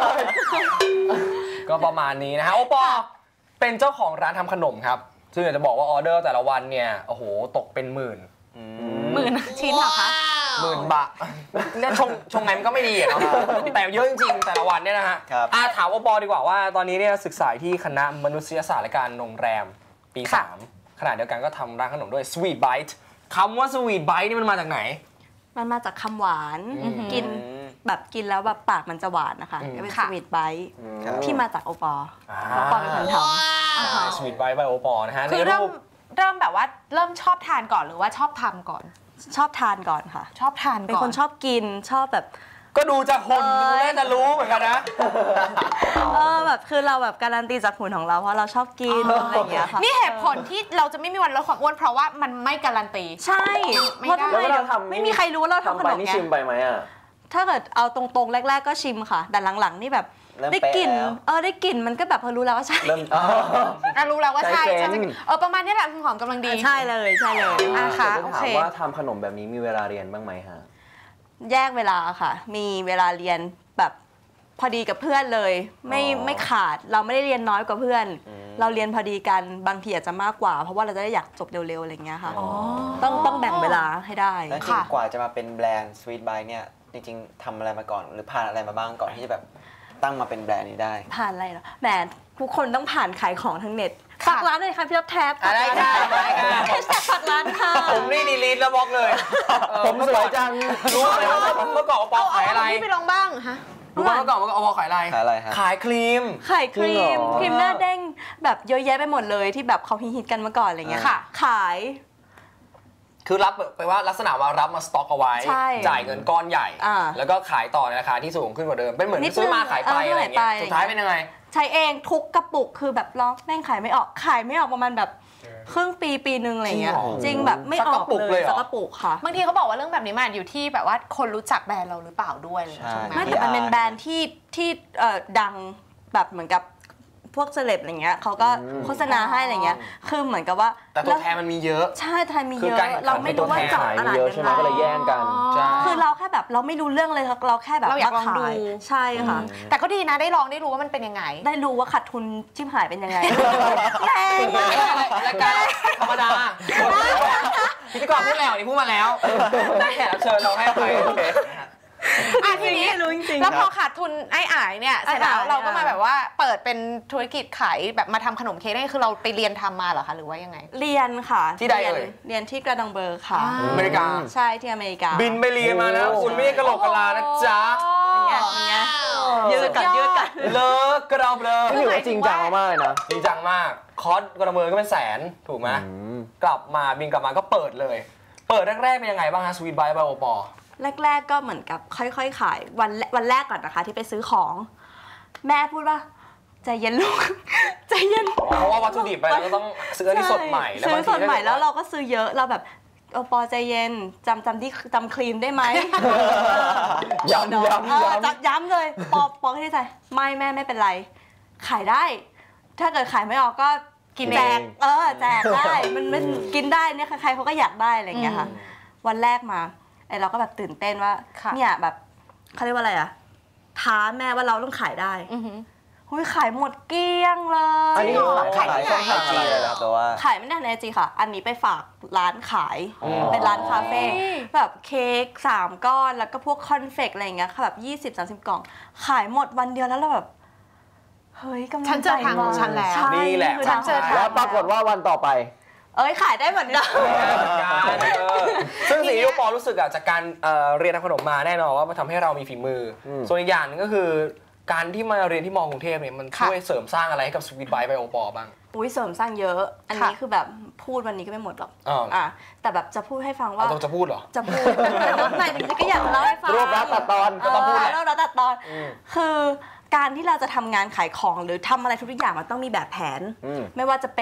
ก็ประมาณนี้นะฮะโอปอเป็นเจ้าของร้านทำขนมครับซึ่งอยากจะบอกว่าออเดอร์แต่ละวันเนี่ยโอ้โหตกเป็นหมื่นหมื่นชิ้นเหรอคะหมื่นบาทเนี่ยชงชงไงมันก็ไม่ดีอะเนาะแต่เยอะจริงๆแต่ละวันเนี่ยนะฮะอาถามโอปอดีกว่าว่าตอนนี้เนี่ยศึกษาที่คณะมนุษยศาสตร์และการโรงแรมปีสามขณะเดียวกันก็ทำร้านขนมด้วย Sweet Bite คำว่า Sweet Bite นี่มันมาจากไหนมันมาจากคำหวานกินแบบกินแล้วแบบปากมันจะหวานนะคะเป็น Sweet Bite ที่มาจากโอปอโอปอเป็นคนทำ Sweet Bite by โอปอนะฮะคือเริ่มเริ่มแบบว่าเริ่มชอบทานก่อนหรือว่าชอบทำก่อนชอบทานก่อนค่ะชอบทานก่อนเป็นคนชอบกินชอบแบบก็ดูจะคนดูน่าจะรู้เหมือนกันนะเออแบบคือเราแบบการันตีจากหุ่นของเราเพราะเราชอบกินอะไรอย่างเงี้ยค่ะนี่เหตุผลที่เราจะไม่มีวันลดความอ้วนเพราะว่ามันไม่การันตีใช่เพราะทำไมไม่มีใครรู้เราทำขนมไงนี่ชิมไปไหมอ่ะถ้าเกิดเอาตรงๆแรกๆก็ชิมค่ะแต่หลังๆนี่แบบได้กลิ่นเออได้กลิ่นมันก็แบบพอรู้แล้วว่าใช่เริ่มรู้แล้วว่าใช่เออประมาณนี้แหละหอมกำลังดีใช่เลยใช่เลยอ่ะค่ะโอเคถามว่าทำขนมแบบนี้มีเวลาเรียนบ้างไหมฮะแยกเวลาค่ะมีเวลาเรียนแบบพอดีกับเพื่อนเลยไม่ไม่ขาดเราไม่ได้เรียนน้อยกว่าเพื่อนเราเรียนพอดีกันบางทีอาจจะมากกว่าเพราะว่าเราจะได้อยากจบเร็วๆอะไรเงี้ยค่ะต้องต้องแบ่งเวลาให้ได้แล้วจริงกว่าจะมาเป็นแบรนด์ Sweet Bite เนี่ยจริงๆทำอะไรมาก่อนหรือผ่านอะไรมาบ้างก่อนที่จะแบบตั้งมาเป็นแบรนด์นี้ได้ผ่านอะไรเหรอแหมทุกคนต้องผ่านขายของทางเน็ตฝากร้านเลยค่ะพี่รับแท็บได้ค่ะแฮชแท็กฝากร้านค่ะผมนี่ดีลีทแล้วบล็อกเลยผมสวยจังรู้ไหมว่าเมื่อก่อนโอปอขายอะไรพี่ไปลองบ้างฮะรู้ว่าเมื่อก่อนเมื่อก่อนโอปอขายอะไรขายอะไรฮะขายครีมขายครีมครีมหน้าเด้งแบบเยอะแยะไปหมดเลยที่แบบเขาฮิตกันมาก่อนอะไรเงี้ยค่ะขายคือรับไปว่าลักษณะว่ารับมาสต็อกเอาไว้จ่ายเงินก้อนใหญ่แล้วก็ขายต่อในราคาที่สูงขึ้นกว่าเดิมเป็นเหมือนซื้อมาขายไปอะไรเงี้ยสุดท้ายเป็นยังไงใช้เองทุกกระปุกคือแบบล็อกแม่งขายไม่ออกขายไม่ออกประมาณแบบครึ่งปีปีนึงอะไรเงี้ยจริงแบบไม่ออกเลยสักกระปุกค่ะบางทีเขาบอกว่าเรื่องแบบนี้มันอยู่ที่แบบว่าคนรู้จักแบรนด์เราหรือเปล่าด้วยเลยไม่แต่มันเป็นแบรนด์ที่ที่ดังแบบเหมือนกับพวกเซเลบอะไรเงี้ยเขาก็โฆษณาให้อะไรเงี้ยคือเหมือนกับว่าแต่ตัวแทนมันมีเยอะใช่ตัวแทนมีเยอะเราไม่รู้ว่าเจาะตลาดยังไงก็เลยแย่งกันคือเราแค่แบบเราไม่รู้เรื่องเลยเราแค่แบบเราอยากลองดูใช่ค่ะแต่ก็ดีนะได้ลองได้รู้ว่ามันเป็นยังไงได้รู้ว่าขาดทุนชิมหายเป็นยังไงแรงมากรายการธรรมดาพิธีกรพูดแล้วนี่พูดมาแล้วได้แขกรับเชิญเราให้ไปอ่ะทีนี้รู้จริงๆแล้วพอขาดทุนไอ้อายเนี่ยเสร็จแล้วเราก็มาแบบว่าเปิดเป็นธุรกิจขายแบบมาทำขนมเค้กนี่คือเราไปเรียนทำมาเหรอคะหรือว่ายังไงเรียนค่ะที่ใดเอ่ยเรียนที่กระดังเบอร์ค่ะอเมริกาใช่ที่อเมริกาบินไปเรียนมานะคุณไม่ใช่กระโหลกกะลานะจ๊ะเป็นไงเป็นไงยืดกันยืดกันเลิกกระดองเลยถือว่าจริงจังมากเลยนะจริงจังมากคอร์สกระดองเบอร์ก็เป็นแสนถูกไหมกลับมาบินกลับมาก็เปิดเลยเปิดแรกๆเป็นยังไงบ้างฮะ Sweet Bite by โอปอแรกๆก็เหมือนกับค่อยๆขายวันวันแรกก่อนนะคะที่ไปซื้อของแม่พูดว่าใจเย็นลูกใจเย็นเพราะว่าวัตถุดิบไปเราก็ต้องซื้อที่สดใหม่ซื้อสดใหม่แล้วเราก็ซื้อเยอะเราแบบโอปอใจเย็นจำจำที่จำครีมได้ไหมย้ำย้ำย้ำย้ำเลยปอปอให้ใจไม่แม่ไม่เป็นไรขายได้ถ้าเกิดขายไม่ออกก็กินแจกเออแจกได้มันมันกินได้เนี่ยใครๆเขาก็อยากได้อะไรอย่างเงี้ยค่ะวันแรกมาไอเราก็แบบตื่นเต้นว่าเนี่ยแบบเขาเรียกว่าอะไรอะท้าแม่ว่าเราต้องขายได้หุ้ยขายหมดเกลี้ยงเลยอันนี้ขายช่องไอจีเลยครับแต่ว่าขายไม่ได้ในไอจีค่ะอันนี้ไปฝากร้านขายเป็นร้านคาเฟ่แบบเค้กสามก้อนแล้วก็พวกคอนเฟกอะไรอย่างเงี้ยค่ะแบบยี่สิบสามสิบกล่องขายหมดวันเดียวแล้วเราแบบเฮ้ยกำลังฉันเจอทางของฉันแล้วนี่แหละฉันเจอทางแล้วปรากฏว่าวันต่อไปเอ้ยขายได้เหมือนเดิมซึ่งสิ่งที่โอปอรู้สึกอะจากการเรียนทำขนมมาแน่นอนว่ามันทำให้เรามีฝีมือส่วนอีกอย่างนึงก็คือการที่มาเรียนที่มอกรุงเทพเนี่ยมันช่วยเสริมสร้างอะไรให้กับ Sweet Bite by โอปอบ้างอุ้ยเสริมสร้างเยอะอันนี้คือแบบพูดวันนี้ก็ไม่หมดหรอกอ่าแต่แบบจะพูดให้ฟังว่าจะพูดเหรอจะพูดไม่จริงๆก็อยากเล่าให้ฟังรวบรัดตัดตอนก็ต้องพูดแหละรวบรัดตัดตอนคือการที่เราจะทำงานขายของหรือทำอะไรทุกอย่างมันต้องมีแบบแผนไม่ว่าจะเป็น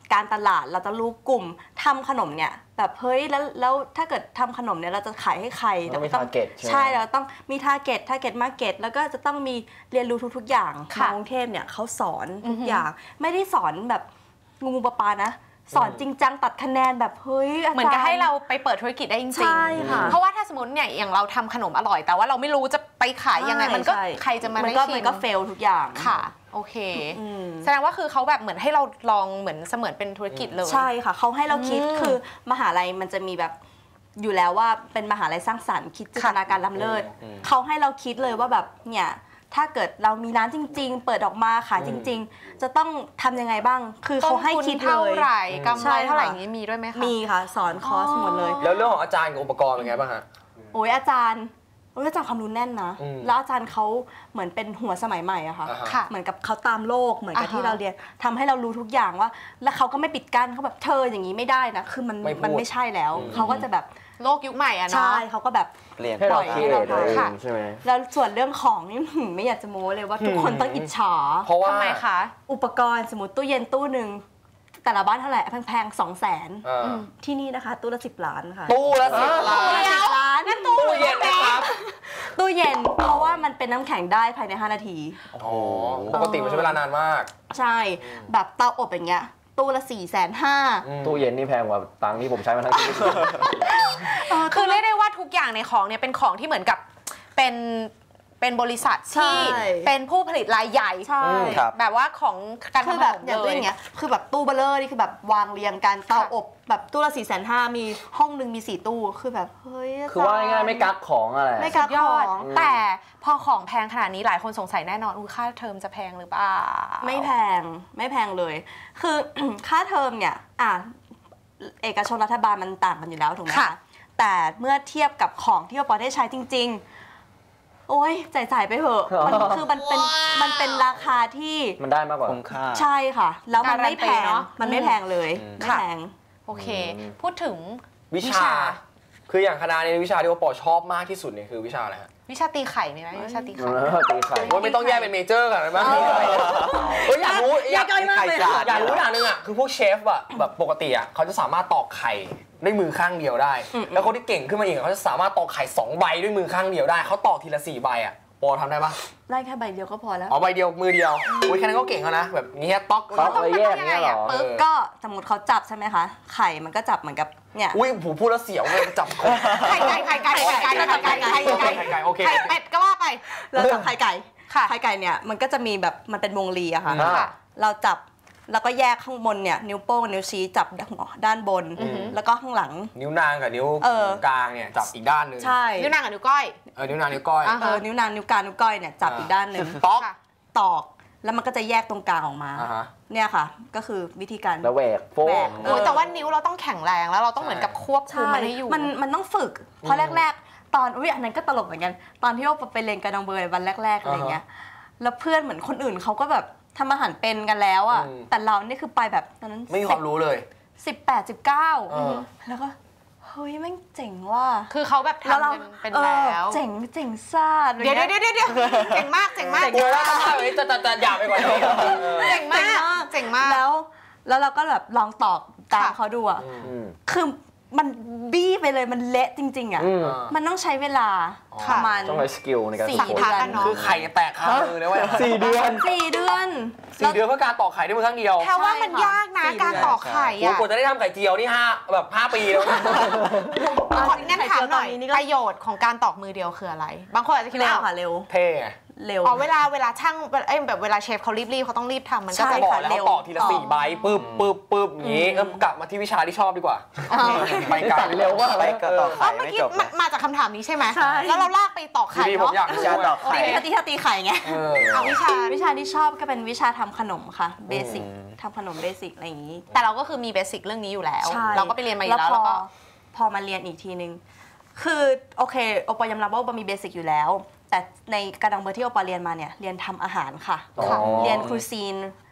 การตลาดเราจะรู้กลุ่มทำขนมเนี่ยแบบเฮ้ยแล้วแล้วถ้าเกิดทำขนมเนี่ยเราจะขายให้ใครต้องมี target ใช่ไหมใช่เราต้องมี target target market แล้วก็จะต้องมีเรียนรู้ทุกๆอย่างมากรุงเทพเนี่ยเขาสอนทุกอย่างไม่ได้สอนแบบงูปลาปานะสอนจริงจังตัดคะแนนแบบเฮ้ยอาจารย์เหมือนกับให้เราไปเปิดธุรกิจได้จริงๆใช่ค่ะเพราะว่าถ้าสมมติเนี่ยอย่างเราทำขนมอร่อยแต่ว่าเราไม่รู้จะไปขายยังไงมันก็ใครจะมาได้ชิมมันก็เฟลทุกอย่างค่ะโอเคแสดงว่าคือเขาแบบเหมือนให้เราลองเหมือนเสมือนเป็นธุรกิจเลยใช่ค่ะเขาให้เราคิดคือมหาลัยมันจะมีแบบอยู่แล้วว่าเป็นมหาลัยสร้างสรรค์คิดจินตนาการล้ำเลิศเขาให้เราคิดเลยว่าแบบเนี่ยถ้าเกิดเรามีร้านจริงๆเปิดออกมาขายจริงๆจะต้องทำยังไงบ้างคือเขาให้คิดเลยเท่าไหร่กำไรเท่าไหร่อย่างนี้มีด้วยไหมคะมีค่ะสอนคอร์สหมดเลยแล้วเรื่องของอาจารย์กับอุปกรณ์เป็นไงบ้างฮะโอ้ยอาจารย์อาจารย์ความรู้แน่นนะแล้วอาจารย์เขาเหมือนเป็นหัวสมัยใหม่อะค่ะเหมือนกับเขาตามโลกเหมือนกับที่เราเรียนทำให้เรารู้ทุกอย่างว่าแล้วเขาก็ไม่ปิดกั้นเขาแบบเธออย่างนี้ไม่ได้นะคือมันมันไม่ใช่แล้วเขาก็จะแบบโลกยุคใหม่อะเนาะใช่เขาก็แบบเรียนให้เราคิดเองใช่ไหมแล้วส่วนเรื่องของนี่ไม่อยากจะโม้เลยว่าทุกคนต้องอิจฉาเพราะว่าทำไมคะอุปกรณ์สมมติตู้เย็นตู้หนึ่งแต่ละบ้านเท่าไหร่แพงๆสองแสนที่นี่นะคะตู้ละสิบล้านค่ะตู้ละสิบล้านล้านนั่นตู้เย็นนะครับตู้เย็นเพราะว่ามันเป็นน้ำแข็งได้ภายในห้านาทีอ๋อปกติมันใช้เวลานานมากใช่แบบเตาอบอย่างเงี้ยตู้ละสี่แสนห้าตู้เย็นนี่แพงกว่าตังค์ที่ผมใช้มาทั้งชีวิตคือเรียกได้ว่าทุกอย่างในของเนี่ยเป็นของที่เหมือนกับเป็นเป็นบริษัทที่เป็นผู้ผลิตรายใหญ่แบบว่าของการทำแบบอย่างตัวอย่างเงี้ยคือแบบตู้เบลเลอร์นี่คือแบบวางเรียงกันเตาอบแบบตู้ละสี่แสนห้ามีห้องนึงมีสี่ตู้คือแบบเฮ้ยคือว่าง่ายๆไม่กักของอะไรไม่กักของแต่พอของแพงขนาดนี้หลายคนสงสัยแน่นอนค่าเทอมจะแพงหรือเปล่าไม่แพงไม่แพงเลยคือ ค่าเทอมเนี่ยอ่ะเอกชนรัฐบาลมันต่างกันอยู่แล้วถูกไหมคะแต่เมื่อเทียบกับของที่เราพอได้ใช้จริงๆโอ้ยจ่ายๆไปเถอะมันคือมันเป็นมันเป็นราคาที่มันได้มากกว่าคุ้มค่าใช่ค่ะแล้วมันไม่แพงมันไม่แพงเลยไม่แพงโอเคพูดถึงวิชาคืออย่างคณะนี้วิชาที่ว่าปอชอบมากที่สุดเนี่ยคือวิชาอะไรฮะวิชาตีไข่มีไหมวิชาตีไข่ตีไข่ว่าไม่ต้องแยกเป็นเมเจอร์กันนะมั้งเฮ้ยอยากรู้อยากอยากรู้อย่างนึงอ่ะคือพวกเชฟอ่ะแบบปกติอ่ะเขาจะสามารถตอกไข่ด้วยมือข้างเดียวได้แล้วคนที่เก่งขึ้นมาอีกเขาจะสามารถตอกไข่สองใบด้วยมือข้างเดียวได้เขาตอกทีละสี่ใบอ่ะปอทำได้ปะได้แค่ใบเดียวก็พอแล้วอ๋อใบเดียวมือเดียวอุ้ยแค่นั้นก็เก่งแล้วนะแบบนี้ตอกเขาไปแยกเงี้ยหรอปึ๊บก็สมมติเขาจับใช่ไหมคะไข่มันก็จับเหมือนกับเนี่ยอุ้ยผมพูดแล้วเสียวเลยจับไข่ไก่ไข่ไก่ไข่ไก่ไข่ไก่ไข่ไก่ไข่ไก่โอเคไข่เป็ดก็ว่าไปเราจับไข่ไก่ไข่ไก่เนี่ยมันก็จะมีแบบมันเป็นวงรีอะค่ะเราจับแล้วก็แยกข้างบนเนี่ยนิ้วโป้งนิ้วชี้จับด้านบนแล้วก็ข้างหลังนิ้วนางกับนิ้วกลางเนี่ยจับอีกด้านนึงใช่นิ้วนางกับนิ้วก้อยเออนิ้วนางนิ้วก้อยเออนิ้วนางนิ้วกลางนิ้วก้อยเนี่ยจับอีกด้านนึงตอกตอกแล้วมันก็จะแยกตรงกลางออกมาเนี่ยค่ะก็คือวิธีการแล้วแหวกโป้งโอ้แต่ว่านิ้วเราต้องแข็งแรงแล้วเราต้องเหมือนกับควบคุมมันให้อยู่มันมันต้องฝึกเพราะแรกๆตอนอุ้ยอันนั้นก็ตลกเหมือนกันตอนที่เราไปเรียนการดังเบอร์วันแรกๆอะไรเงี้ยแล้วเพื่อนเหมือนคนอื่นเขาก็แบบทำอาหารเป็นกันแล้วอ่ะแต่เรานี่คือไปแบบตอนนั้นไม่มีความรู้เลยสิบแปด สิบเก้าแล้วก็เฮ้ยแม่งเจ๋งว่ะคือเขาแบบทำเป็นเป็นแล้วเจ๋งเจ๋งซ่าเดี๋ยวเดี๋ยวเดี๋ยวเจ๋งมากเจ๋งมากเจ๋งมากจะจะจะหยาบไปกว่านี้เจ๋งมากเจ๋งมากแล้วแล้วเราก็แบบลองตอกตามเขาดูอ่ะคือมันบี้ไปเลยมันเละจริงๆอ่ะมันต้องใช้เวลาประมาณต้องใช้สกิลในการสี่เดือนคือไข่แตกคามือเลยเว้ยสี่เดือนสี่เดือนสี่เดือนเพื่อการตอกไข่ด้วยมือข้างเดียวแค่ว่ามันยากนะการตอกไข่อ่ะกว่าจะได้ทำไข่เจียวนี่ห้าแบบห้าปีแล้วงั้นถามหน่อยประโยชน์ของการตอกมือเดียวคืออะไรบางคนอาจจะคิดว่าเร็วเท่เร็วอ๋อเวลาเวลาช่างเอ้ยแบบเวลาเชฟเขารีบๆเขาต้องรีบทำมันก็จะบอกแล้วตอกทีละสี่ใบปึ๊บปึ๊บปึ๊บอย่างนี้กลับมาที่วิชาที่ชอบดีกว่าไปกันเร็วว่าอะไรก็ตอกไข่ไม่จบมาจากคำถามนี้ใช่ไหมแล้วเราลากไปตอกไข่เนาะวิชาตอกไข่ตีตีไข่ไงเอาวิชาวิชาที่ชอบก็เป็นวิชาทำขนมค่ะเบสิกทำขนมเบสิกอะไรอย่างนี้แต่เราก็คือมีเบสิกเรื่องนี้อยู่แล้วเราก็ไปเรียนมาอยู่แล้วแล้วก็พอมาเรียนอีกทีนึงคือโอเคโอปอยอมรับว่าโอปมีเบสิกอยู่แล้วแต่ในการดังเบอร์ที่โอปอเรียนมาเนี่ยเรียนทำอาหารค่ะเรียนคูซีน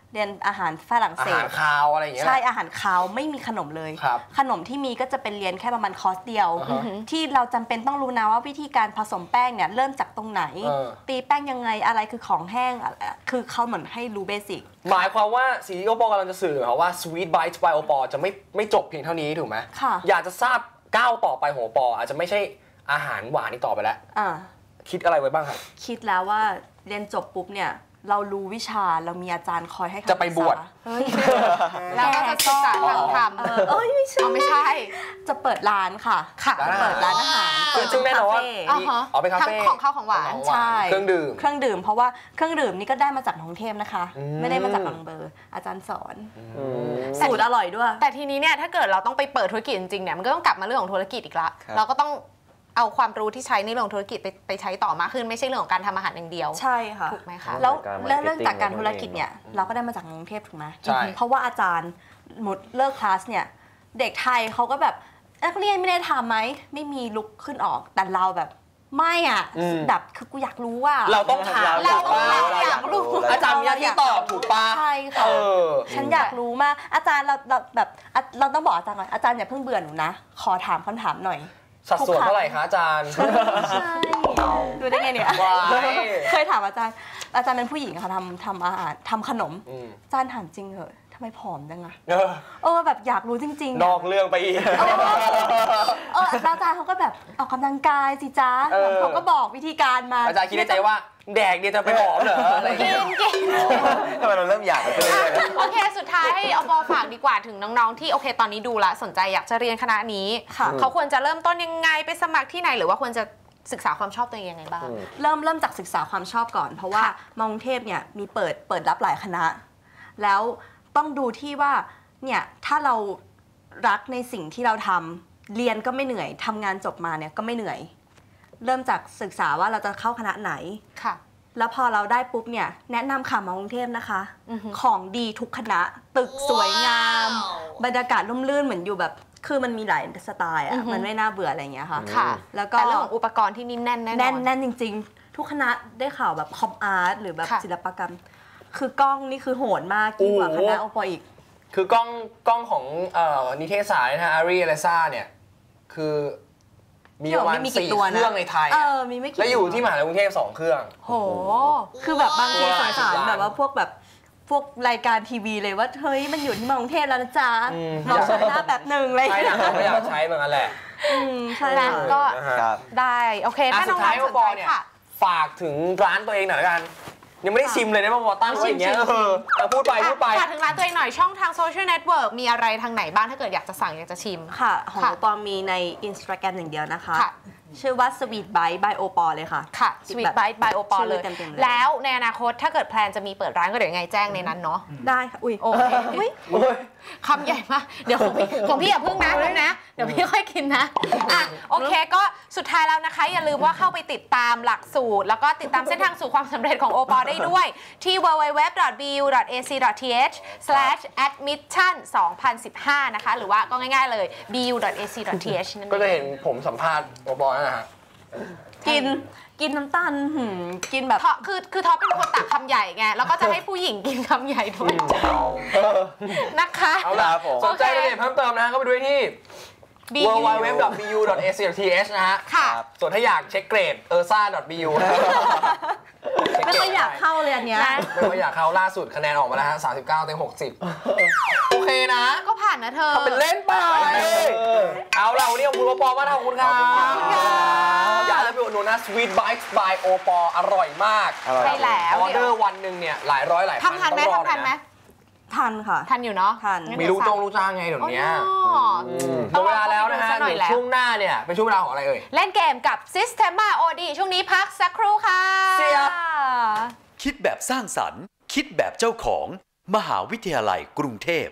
เรียนอาหารฝรั่งเศสอาหารคาวอะไรอย่างเงี้ยใช่อาหารคาวไม่มีขนมเลยขนมที่มีก็จะเป็นเรียนแค่ประมาณคอร์สเดียวที่เราจำเป็นต้องรู้นะว่าวิธีการผสมแป้งเนี่ยเริ่มจากตรงไหนตีแป้งยังไงอะไรคือของแห้งคือเขาเหมือนให้รู้เบสิกหมายความว่าสิ่งที่โอปอกำลังจะสื่อเหรอว่า Sweet Bites by โอปอจะไม่ไม่จบเพียงเท่านี้ถูกไหมค่ะอยากจะทราบก้าวต่อไปของโอปออาจจะไม่ใช่อาหารหวานนี่ต่อไปแล้วคิดอะไรไว้บ้างครับคิดแล้วว่าเรียนจบปุ๊บเนี่ยเรารู้วิชาเรามีอาจารย์คอยให้คำปรึกษาจะไปบวชแล้วก็จะศึกษาทางธรรมเอ้ยไม่ใช่ไม่ใช่จะเปิดร้านค่ะค่ะเปิดร้านอาหารเปิดซึ่งแน่นอนว่าอ๋อเป็นคาเฟ่ของข้าวของหวานใช่เครื่องดื่มเครื่องดื่มเพราะว่าเครื่องดื่มนี่ก็ได้มาจากกรุงเทพนะคะไม่ได้มาจากบางเบอร์อาจารย์สอนสูตรอร่อยด้วยแต่ทีนี้เนี่ยถ้าเกิดเราต้องไปเปิดธุรกิจจริงๆเนี่ยมันก็ต้องกลับมาเรื่องของธุรกิจอีกละเราก็ต้องเอาความรู้ที่ใช้ในเรื่องธุรกิจไปไปใช้ต่อมากขึ้นไม่ใช่เรื่องของการทำอาหารอย่างเดียวใช่ค่ะถูกไหมคะแล้วเรื่องจากการธุรกิจเนี่ยเราก็ได้มาจากกรุงเทพถูกไหมใช่เพราะว่าอาจารย์หมดเลิกคลาสเนี่ยเด็กไทยเขาก็แบบนักเรียนไม่ได้ทำไหมไม่มีลุกขึ้นออกแต่เราแบบไม่อ่ะแบบคือกูอยากรู้ว่าเราต้องถามเราต้องอยากรู้อาจารย์มีหน้าที่ตอบถูกป่ะใช่ค่ะฉันอยากรู้มากอาจารย์เราเราแบบเราต้องบอกอาจารย์ก่อนอาจารย์อย่าเพิ่งเบื่อหนูนะขอถามคำถามหน่อยสัดส่วนเท่าไหร่คะอาจารย์ใช่ดูได้ไงเนี่ยเคยถามอาจารย์อาจารย์เป็นผู้หญิงค่ะทำทำอาหารทำขนมอาจารย์ถามจริงเหรอทำไมผอมจังอะเออแบบอยากรู้จริงๆนอกเรื่องไปอีกเอออาจารย์เขาก็แบบออกกำลังกายสิจ๊ะเขาก็บอกวิธีการมาอาจารย์คิดในใจว่าแดกเนี่ยจะไปผอมเหรออะไรกินกินทำไมเราเริ่มอยากกันเลยโอเคสุดท้ายให้อปอฝากดีกว่าถึงน้องๆที่โอเคตอนนี้ดูละสนใจอยากจะเรียนคณะนี้เขาควรจะเริ่มต้นยังไงไปสมัครที่ไหนหรือว่าควรจะศึกษาความชอบตัวเองยังไงบ้างเริ่มเริ่มจากศึกษาความชอบก่อนเพราะว่ามากรุงเทพเนี่ยมีเปิดเปิดรับหลายคณะแล้วต้องดูที่ว่าเนี่ยถ้าเรารักในสิ่งที่เราทำเรียนก็ไม่เหนื่อยทำงานจบมาเนี่ยก็ไม่เหนื่อยเริ่มจากศึกษาว่าเราจะเข้าคณะไหนค่ะแล้วพอเราได้ปุ๊บเนี่ยแนะนำค่ะมากรุงเทพนะคะของดีทุกคณะตึกสวยงามบรรยากาศร่มรื่นเหมือนอยู่แบบคือมันมีหลายสไตล์อ่ะมันไม่น่าเบื่ออะไรอย่างเงี้ยค่ะค่ะแล้วก็เรื่องของอุปกรณ์ที่นี่แน่นแน่นอนแน่นแน่นจริงๆทุกคณะได้ข่าวแบบคอมอาร์ตหรือแบบศิลปกรรมคือกล้องนี่คือโหดมากยิ่งกว่าคณะโอปออีกคือกล้องกล้องของนิเทศศาสตร์นะฮะอารีเอเลซ่าเนี่ยคือมีประมาณสี่เครื่องในไทยแล้วอยู่ที่มหาวิทยาลัยกรุงเทพสองเครื่องโหคือแบบบางทีสงสารแบบว่าพวกแบบพวกรายการทีวีเลยว่าเฮ้ยมันอยู่ที่มากรุงเทพแล้วนะจ๊ะลองใช้หน้าแบบหนึ่งเลยใช่นะก็อยากใช้เหมือนกันแหละใช่ก็ได้โอเคถ้าน้องๆสนใจค่ะฝากถึงร้านตัวเองหน่อยละกันยังไม่ได้ชิมเลยนะว่าตั้งไว้อย่างเงี้ยเออพูดไปพูดไปฝากถึงร้านตัวเองหน่อยช่องทางโซเชียลเน็ตเวิร์กมีอะไรทางไหนบ้างถ้าเกิดอยากจะสั่งอยากจะชิมค่ะของปอมีใน Instagram อย่างเดียวนะคะชื่อว่า Sweet Bite by โอปอเลยค่ะค่ะ Sweet Bite by โอปอเลยแล้วในอนาคตถ้าเกิดแพลนจะมีเปิดร้านก็เดี๋ยวยังไงแจ้งในนั้นเนาะได้ค่ะอุ้ยโอเคคำใหญ่มากเดี๋ยวของพี่ของพี่อย่าพึ่งนะนะเดี๋ยวพี่ค่อยกินนะอ่ะโอเคก็สุดท้ายแล้วนะคะอย่าลืมว่าเข้าไปติดตามหลักสูตรแล้วก็ติดตามเส้นทางสู่ความสำเร็จของโอปอได้ด้วยที่ ดับเบิลยู ดับเบิลยู ดับเบิลยู ดอท บี ยู ดอท เอ ซี ดอท ที เอช สแลช แอดมิชชั่น สองพันสิบห้า นะคะหรือว่าก็ง่ายๆเลย บี ยู ดอท เอ ซี ดอท ที เอช นั่นเองก็จะเห็นผมสัมภาษณ์โอปอนะฮะกินกินน้ำตาลกินแบบคือคือท็อปเป็นคนตักคำใหญ่ไงแล้วก็จะให้ผู้หญิงกินคำใหญ่ด้วยนะคะเอาล่ะผมสนใจรายละเอียดเพิ่มเติมนะก็ไปดูที่ ดับเบิลยู ดับเบิลยู ดับเบิลยู ดอท บี ยู ดอท เอ ซี ดอท ที เอช นะฮะส่วนถ้าอยากเช็คเกรด เออร์ซ่า ดอท บี ยูไม่ค่อยอยากเข้าเลยอันเนี้ยไม่ค่อยอยากเข้าล่าสุดคะแนนออกมาแล้วฮะสามสิบเก้าเต็มหกสิบโอเคนะก็ผ่านนะเธอทำเป็นเล่นไปเอาล่ะวันนี้ขอบคุณโอปอมากขอบคุณครับอย่าลืมไปอุดหนุนนะ Sweet Bites by โอปออร่อยมากใช่แล้วออเดอร์วันหนึ่งเนี่ยหลายร้อยหลายพันทำทันไหมทำทันไหมทันค่ะทันอยู่เนาะทันมีรู้จงรู้จ้างไงเดี๋ยวนี้หมดเวลาแล้วนะฮะเดี๋ยวช่วงหน้าเนี่ยเป็นช่วงเวลาของอะไรเอ่ยเล่นเกมกับ Systema โอ ดี ช่วงนี้พักสักครู่ค่ะเสียคิดแบบสร้างสรรค์คิดแบบเจ้าของมหาวิทยาลัยกรุงเทพ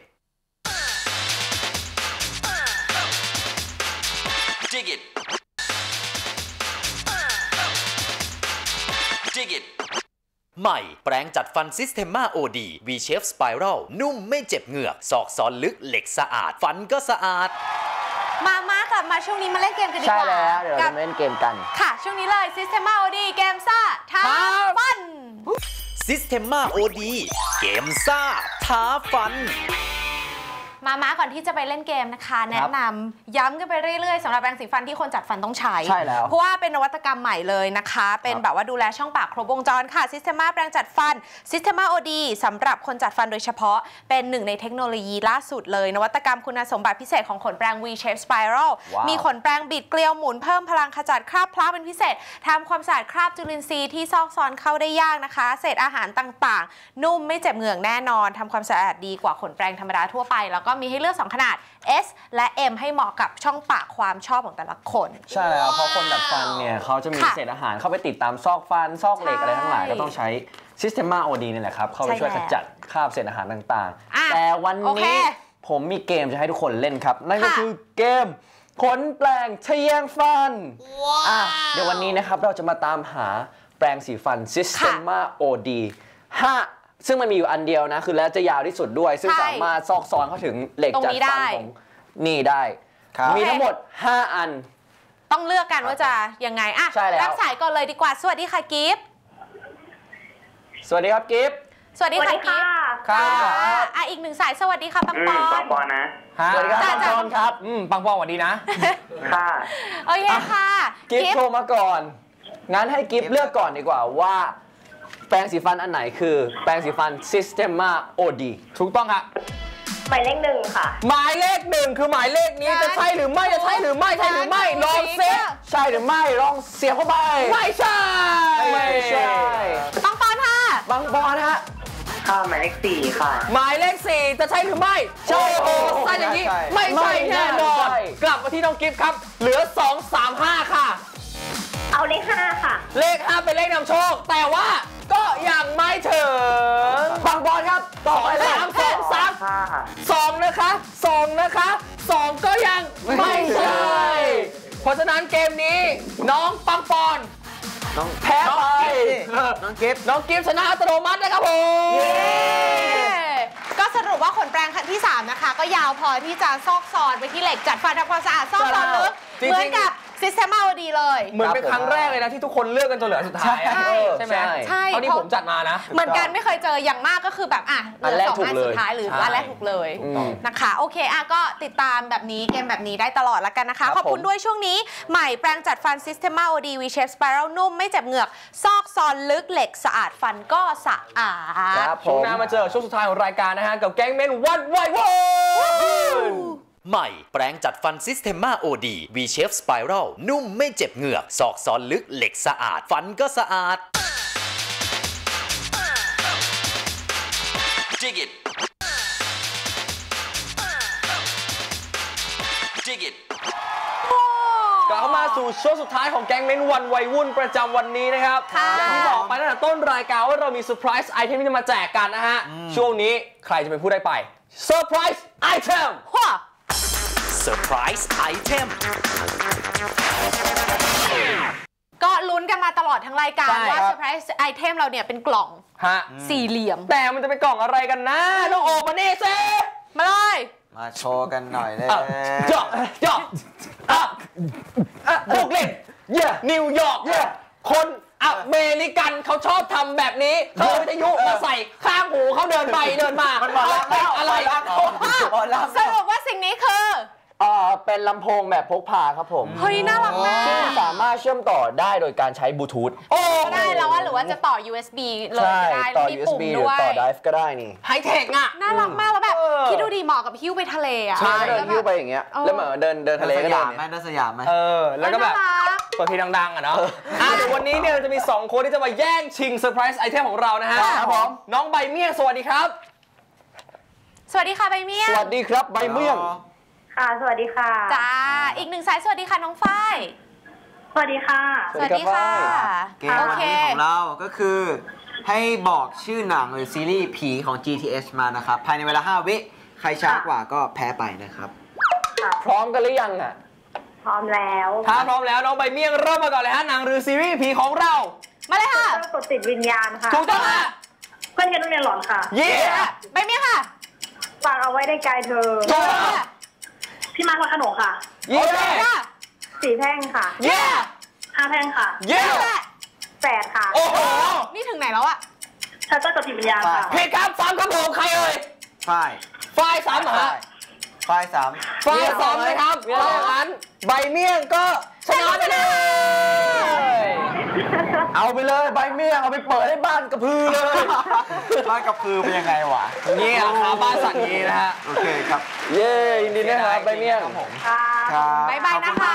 Dig it Dig it ใหม่แปรงจัดฟัน Systema โอ ดี V-Shape Spiral นุ่มไม่เจ็บเหงือกซอกซ้อนลึกเหล็กสะอาดฟันก็สะอาดมามากลับมาช่วงนี้มาเล่นเกมกันดีกว่าใช่แล้วเดี๋ยวเราเล่นเกมกันค่ะช่วงนี้เลย Systema โอ ดี เกมซ่าท้าฟัน Systema โอ ดี เกมซ่าท้าฟันมาม้าก่อนที่จะไปเล่นเกมนะคะแนะนำย้ำกันไปเรื่อยๆสำหรับแปรงสีฟันที่คนจัดฟันต้องใช้ใช่แล้วเพราะว่าเป็นนวัตกรรมใหม่เลยนะคะเป็นแบบว่าดูแลช่องปากครบวงจรค่ะ Systema แปรงจัดฟัน Systema โอ ดี สำหรับคนจัดฟันโดยเฉพาะเป็นหนึ่งในเทคโนโลยีล่าสุดเลยนวัตกรรมคุณสมบัติพิเศษของขนแปรง V-Shape Spiral มีขนแปรงบิดเกลียวหมุนเพิ่มพลังขจัดคราบพลาเป็นพิเศษทำความสะอาดคราบจุลินทรีย์ที่ซอกซอนเข้าได้ยากนะคะเศษอาหารต่างๆนุ่มไม่เจ็บเหงือกแน่นอนทำความสะอาดดีกว่าขนแปรงธรรมดาทั่วไปแล้วก็มีให้เลือกสองขนาดS และ M ให้เหมาะกับช่องปากความชอบของแต่ละคนใช่แล้วเพราะคนดัดฟันเนี่ยเขาจะมีเศษอาหารเข้าไปติดตามซอกฟันซอกเหล็กอะไรทั้งหลายก็ต้องใช้ Systema โอ ดี นี่แหละครับเข้าไปช่วยขจัดคราบเศษอาหารต่างๆแต่วันนี้ผมมีเกมจะให้ทุกคนเล่นครับนั่นก็คือเกมขนแปรงทะแยงฟันอ่ะเดี๋ยววันนี้นะครับเราจะมาตามหาแปรงสีฟัน Systema โอ ดี ห้าซึ่งมันมีอยู่อันเดียวนะคือแล้วจะยาวที่สุดด้วยซึ่งสามารถซอกซอนเข้าถึงเหล็กจัดฟันของนี่ได้มีทั้งหมดห้าอันต้องเลือกกันว่าจะยังไงอ่ะรับสายก่อนเลยดีกว่าสวัสดีค่ะกิฟต์สวัสดีครับกิฟต์สวัสดีค่ะกิฟต์ค่ะอ่ะอีกหนึ่งสายสวัสดีค่ะปังปอนปังปอนนะสวัสดีครับปังปอนครับอืมปังปอนสวัสดีนะค่ะโอเคค่ะกิฟต์โทรมาก่อนงั้นให้กิฟต์เลือกก่อนดีกว่าว่าแปรงสีฟันอันไหนคือแปรงสีฟัน Systema โอ ดี ถูกต้องครับหมายเลขหนึ่งค่ะหมายเลขหนึ่งคือหมายเลขนี้จะใช่หรือไม่จะใช่หรือไม่ใช่หรือไม่ลองเซ็ตใช่หรือไม่ลองเสียบเข้าไปไม่ใช่ไม่ใช่ปังปอนค่ะปังปอนฮะค่ะหมายเลขสี่ค่ะหมายเลขสี่จะใช่หรือไม่ใช่โอ้ใช่อย่างนี้ไม่ใช่แน่นอนกลับมาที่น้องกิฟต์ครับเหลือสอง สาม ห้าค่ะเอาเลขห้าค่ะเลขห้าเป็นเลขนำโชคแต่ว่าก็ยังไม่ถึงปังบอลครับต่อไปสามสองสามสองนะคะสองนะคะสองก็ยังไม่ใช่เพราะฉะนั้นเกมนี้น้องปังปอนน้องแพ้ไปน้องกิฟต์น้องกิฟต์ชนะอัตโนมัตินะครับผมก็สรุปว่าขนแปรงที่สามนะคะก็ยาวพอที่จะซอกซอนไปที่เหล็กจัดฟันทำความสะอาดซอกซอนลึกเหมือนกับSystema โอ ดี เลยเหมือนเป็นครั้งแรกเลยนะที่ทุกคนเลือกกันจนเหลือสุดท้ายใช่ไหมใช่เท่าที่ผมจัดมานะเหมือนกันไม่เคยเจออย่างมากก็คือแบบอ่ะเหลือสองอันสุดท้ายหรืออันแรกถูกเลยนะคะโอเคอ่ะก็ติดตามแบบนี้เกมแบบนี้ได้ตลอดแล้วกันนะคะขอบคุณด้วยช่วงนี้ใหม่แปรงจัดฟัน Systema โอ ดี V-Shape Spiral นุ่มไม่เจ็บเหงือกซอกซอนลึกเหล็กสะอาดฟันก็สะอาดช่วงหน้ามาเจอช่วงสุดท้ายของรายการนะฮะกับแก๊งเมนวันไวโวใหม่แปรงจัดฟัน Systema โอ ดี V-Shape Spiral นุ่มไม่เจ็บเหงือกซอกซอนลึกเหล็กสะอาดฟันก็สะอาด Dig it Dig it กลับเข้ามาสู่ช่วงสุดท้ายของแก๊งเม้นวันวัยวุ่นประจำวันนี้นะครับอย่างที่บอกไปตั้งแต่ต้นรายการว่าเรามีเซอร์ไพรส์ไอเทมที่จะมาแจกกันนะฮะช่วงนี้ใครจะเป็นผู้ได้ไปเซอร์ไพรส์ไอเทม Surprise Item ก็ลุ้นกันมาตลอดทั้งรายการว่า Surprise Item เราเนี่ยเป็นกล่องสี่เหลี่ยมแต่มันจะเป็นกล่องอะไรกันนะต้องออกมาเน่เซ่มาเลยมาโชว์กันหน่อยเลยจอกจอกบุกเล่นเย่นิวยอร์กคนอเมริกันเขาชอบทำแบบนี้เขาวิทยุมาใส่ข้างหูเขาเดินไปเดินมามันมาแล้วอะไรสรุปว่าสิ่งนี้คืออ่าเป็นลำโพงแบบพกพาครับผมเฮ้ยน่ารักมากซึ่งสามารถเชื่อมต่อได้โดยการใช้บลูทูธโอ้ได้แล้วว่าหรือว่าจะต่อ ยู เอส บี เลยก็ได้ต่อ ยู เอส บี หรือต่อ Drive ก็ได้นี่ไฮเทคอ่ะน่ารักมากแล้วแบบคิดดูดีเหมาะกับหิ้วไปทะเลอ่ะใช่เดินหิ้วไปอย่างเงี้ยแล้วเหมือนเดินเดินทะเลก็ได้ไหมเดินสยามไหมเออแล้วก็แบบเปิดเพลงดังๆอ่ะเนาะอ่ะเดี๋ยววันนี้เนี่ยเราจะมีสองคนที่จะมาแย่งชิงเซอร์ไพรส์ไอเทมของเรานะฮะครับผมน้องใบเมี่ยงสวัสดีครับสวัสดีค่ะใบเมี่ยงสวัสดีครับใบเมี่ยงค่ะสวัสดีค่ะจ้าอีกหนึ่งสายสวัสดีค่ะน้องฝ้ายสวัสดีค่ะสวัสดีค่ะเกมวันนี้ของเราก็คือให้บอกชื่อหนังหรือซีรีส์ผีของ จี ที เอช มานะครับภายในเวลาห้าวิใครช้ากว่าก็แพ้ไปนะครับพร้อมกันหรือยังอ่ะพร้อมแล้วถ้าพร้อมแล้วน้องใบเมี่ยงเริ่มมาก่อนเลยฮะหนังหรือซีรีส์ผีของเรามาเลยค่ะกดติดวิญญาณค่ะถูกต้องค่ะเพื่อนกันต้องเรียนหลอนค่ะเย้ใบเมี่ยงค่ะฝากเอาไว้ได้ไกลเธอพี่มาร์ควัดขนมค่ะเย้สี่แพร่งค่ะเย้ห้าแพร่งค่ะเย้แปดค่ะโอ้โหนี่ถึงไหนแล้วอะชาต้ากับจิตวิญญาณค่ะผิดครับสามครับผมใครเอ่ยฝ้ายฝ้ายสามเหรอฮะฝ้ายสามฝ้ายสามนะครับเพราะงั้นใบเมี่ยงก็ชนะไปเลยเอาไปเลยใบเมี่ยงเอาไปเปิดให้บ้านกระพือเลยบ้านกับคือเป็นยังไงวะนี่แหละครับบ้านสัตว์นี้นะฮะโอเคครับเย้ยินดีนะครับใบเมี่ยงค่ะครับบ๊ายบายนะคะ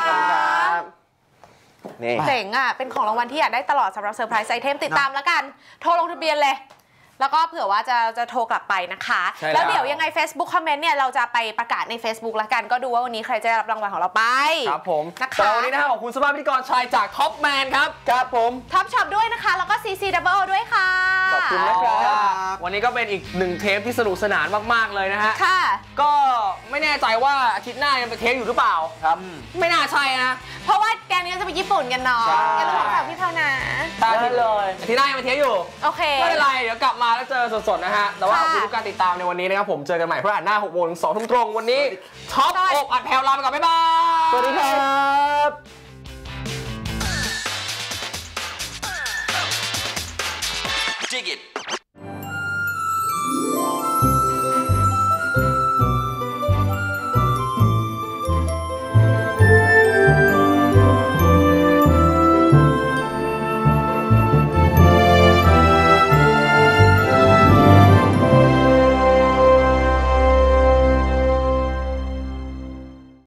นี่เจ๋งอ่ะ เป็นของรางวัลที่อยากได้ตลอดสำหรับเซอร์ไพรส์ไอเทมติดตามแล้วกัน โทรลงทะเบียนเลย แล้วก็เผื่อว่าจะจะโทรกลับไปนะคะใช่แล้วแล้วเดี๋ยวยังไง Facebook Comment เนี่ยเราจะไปประกาศใน Facebook แล้วกัน ก็ดูว่าวันนี้ใครจะได้รับรางวัลของเราไปครับผมนะคะสำหรับวันนี้นะครับขอบคุณสภาพพิธีกรชายจากท็อปแมนครับครับผมท็อปช็อปด้วยนะคะ แล้วก็ ซี ซี Double O ด้วยค่ะขอบคุณนะครับวันนี้ก็เป็นอีกหนึ่งเทปที่สนุกสนานมากๆเลยนะฮะค่ะก็ไม่แน่ใจว่าอาทิตย์หน้ายังเป็นเทปอยู่หรือเปล่าครับไม่น่าใช่นะเพราะว่าแกงนี้จะไปญี่ปุ่นกันเนาะใช่อย่าลืมฝากพี่เท่านะตาอาทิตย์เลยอาทิตย์หน้ายังเป็นเทปอยู่โอเคไม่เป็นไรเดี๋ยวกลับมาแล้วเจอสดๆนะฮะแต่ว่าขอบค่ะคุณทุกการติดตามในวันนี้นะครับผมเจอกันใหม่พฤหัสหน้าหกโมงถึงสองทุ่มตรงวันนี้ท็อปอกอัดแผ่วลาไปก่อนบ๊ายบายสวัสดีครับ Dig it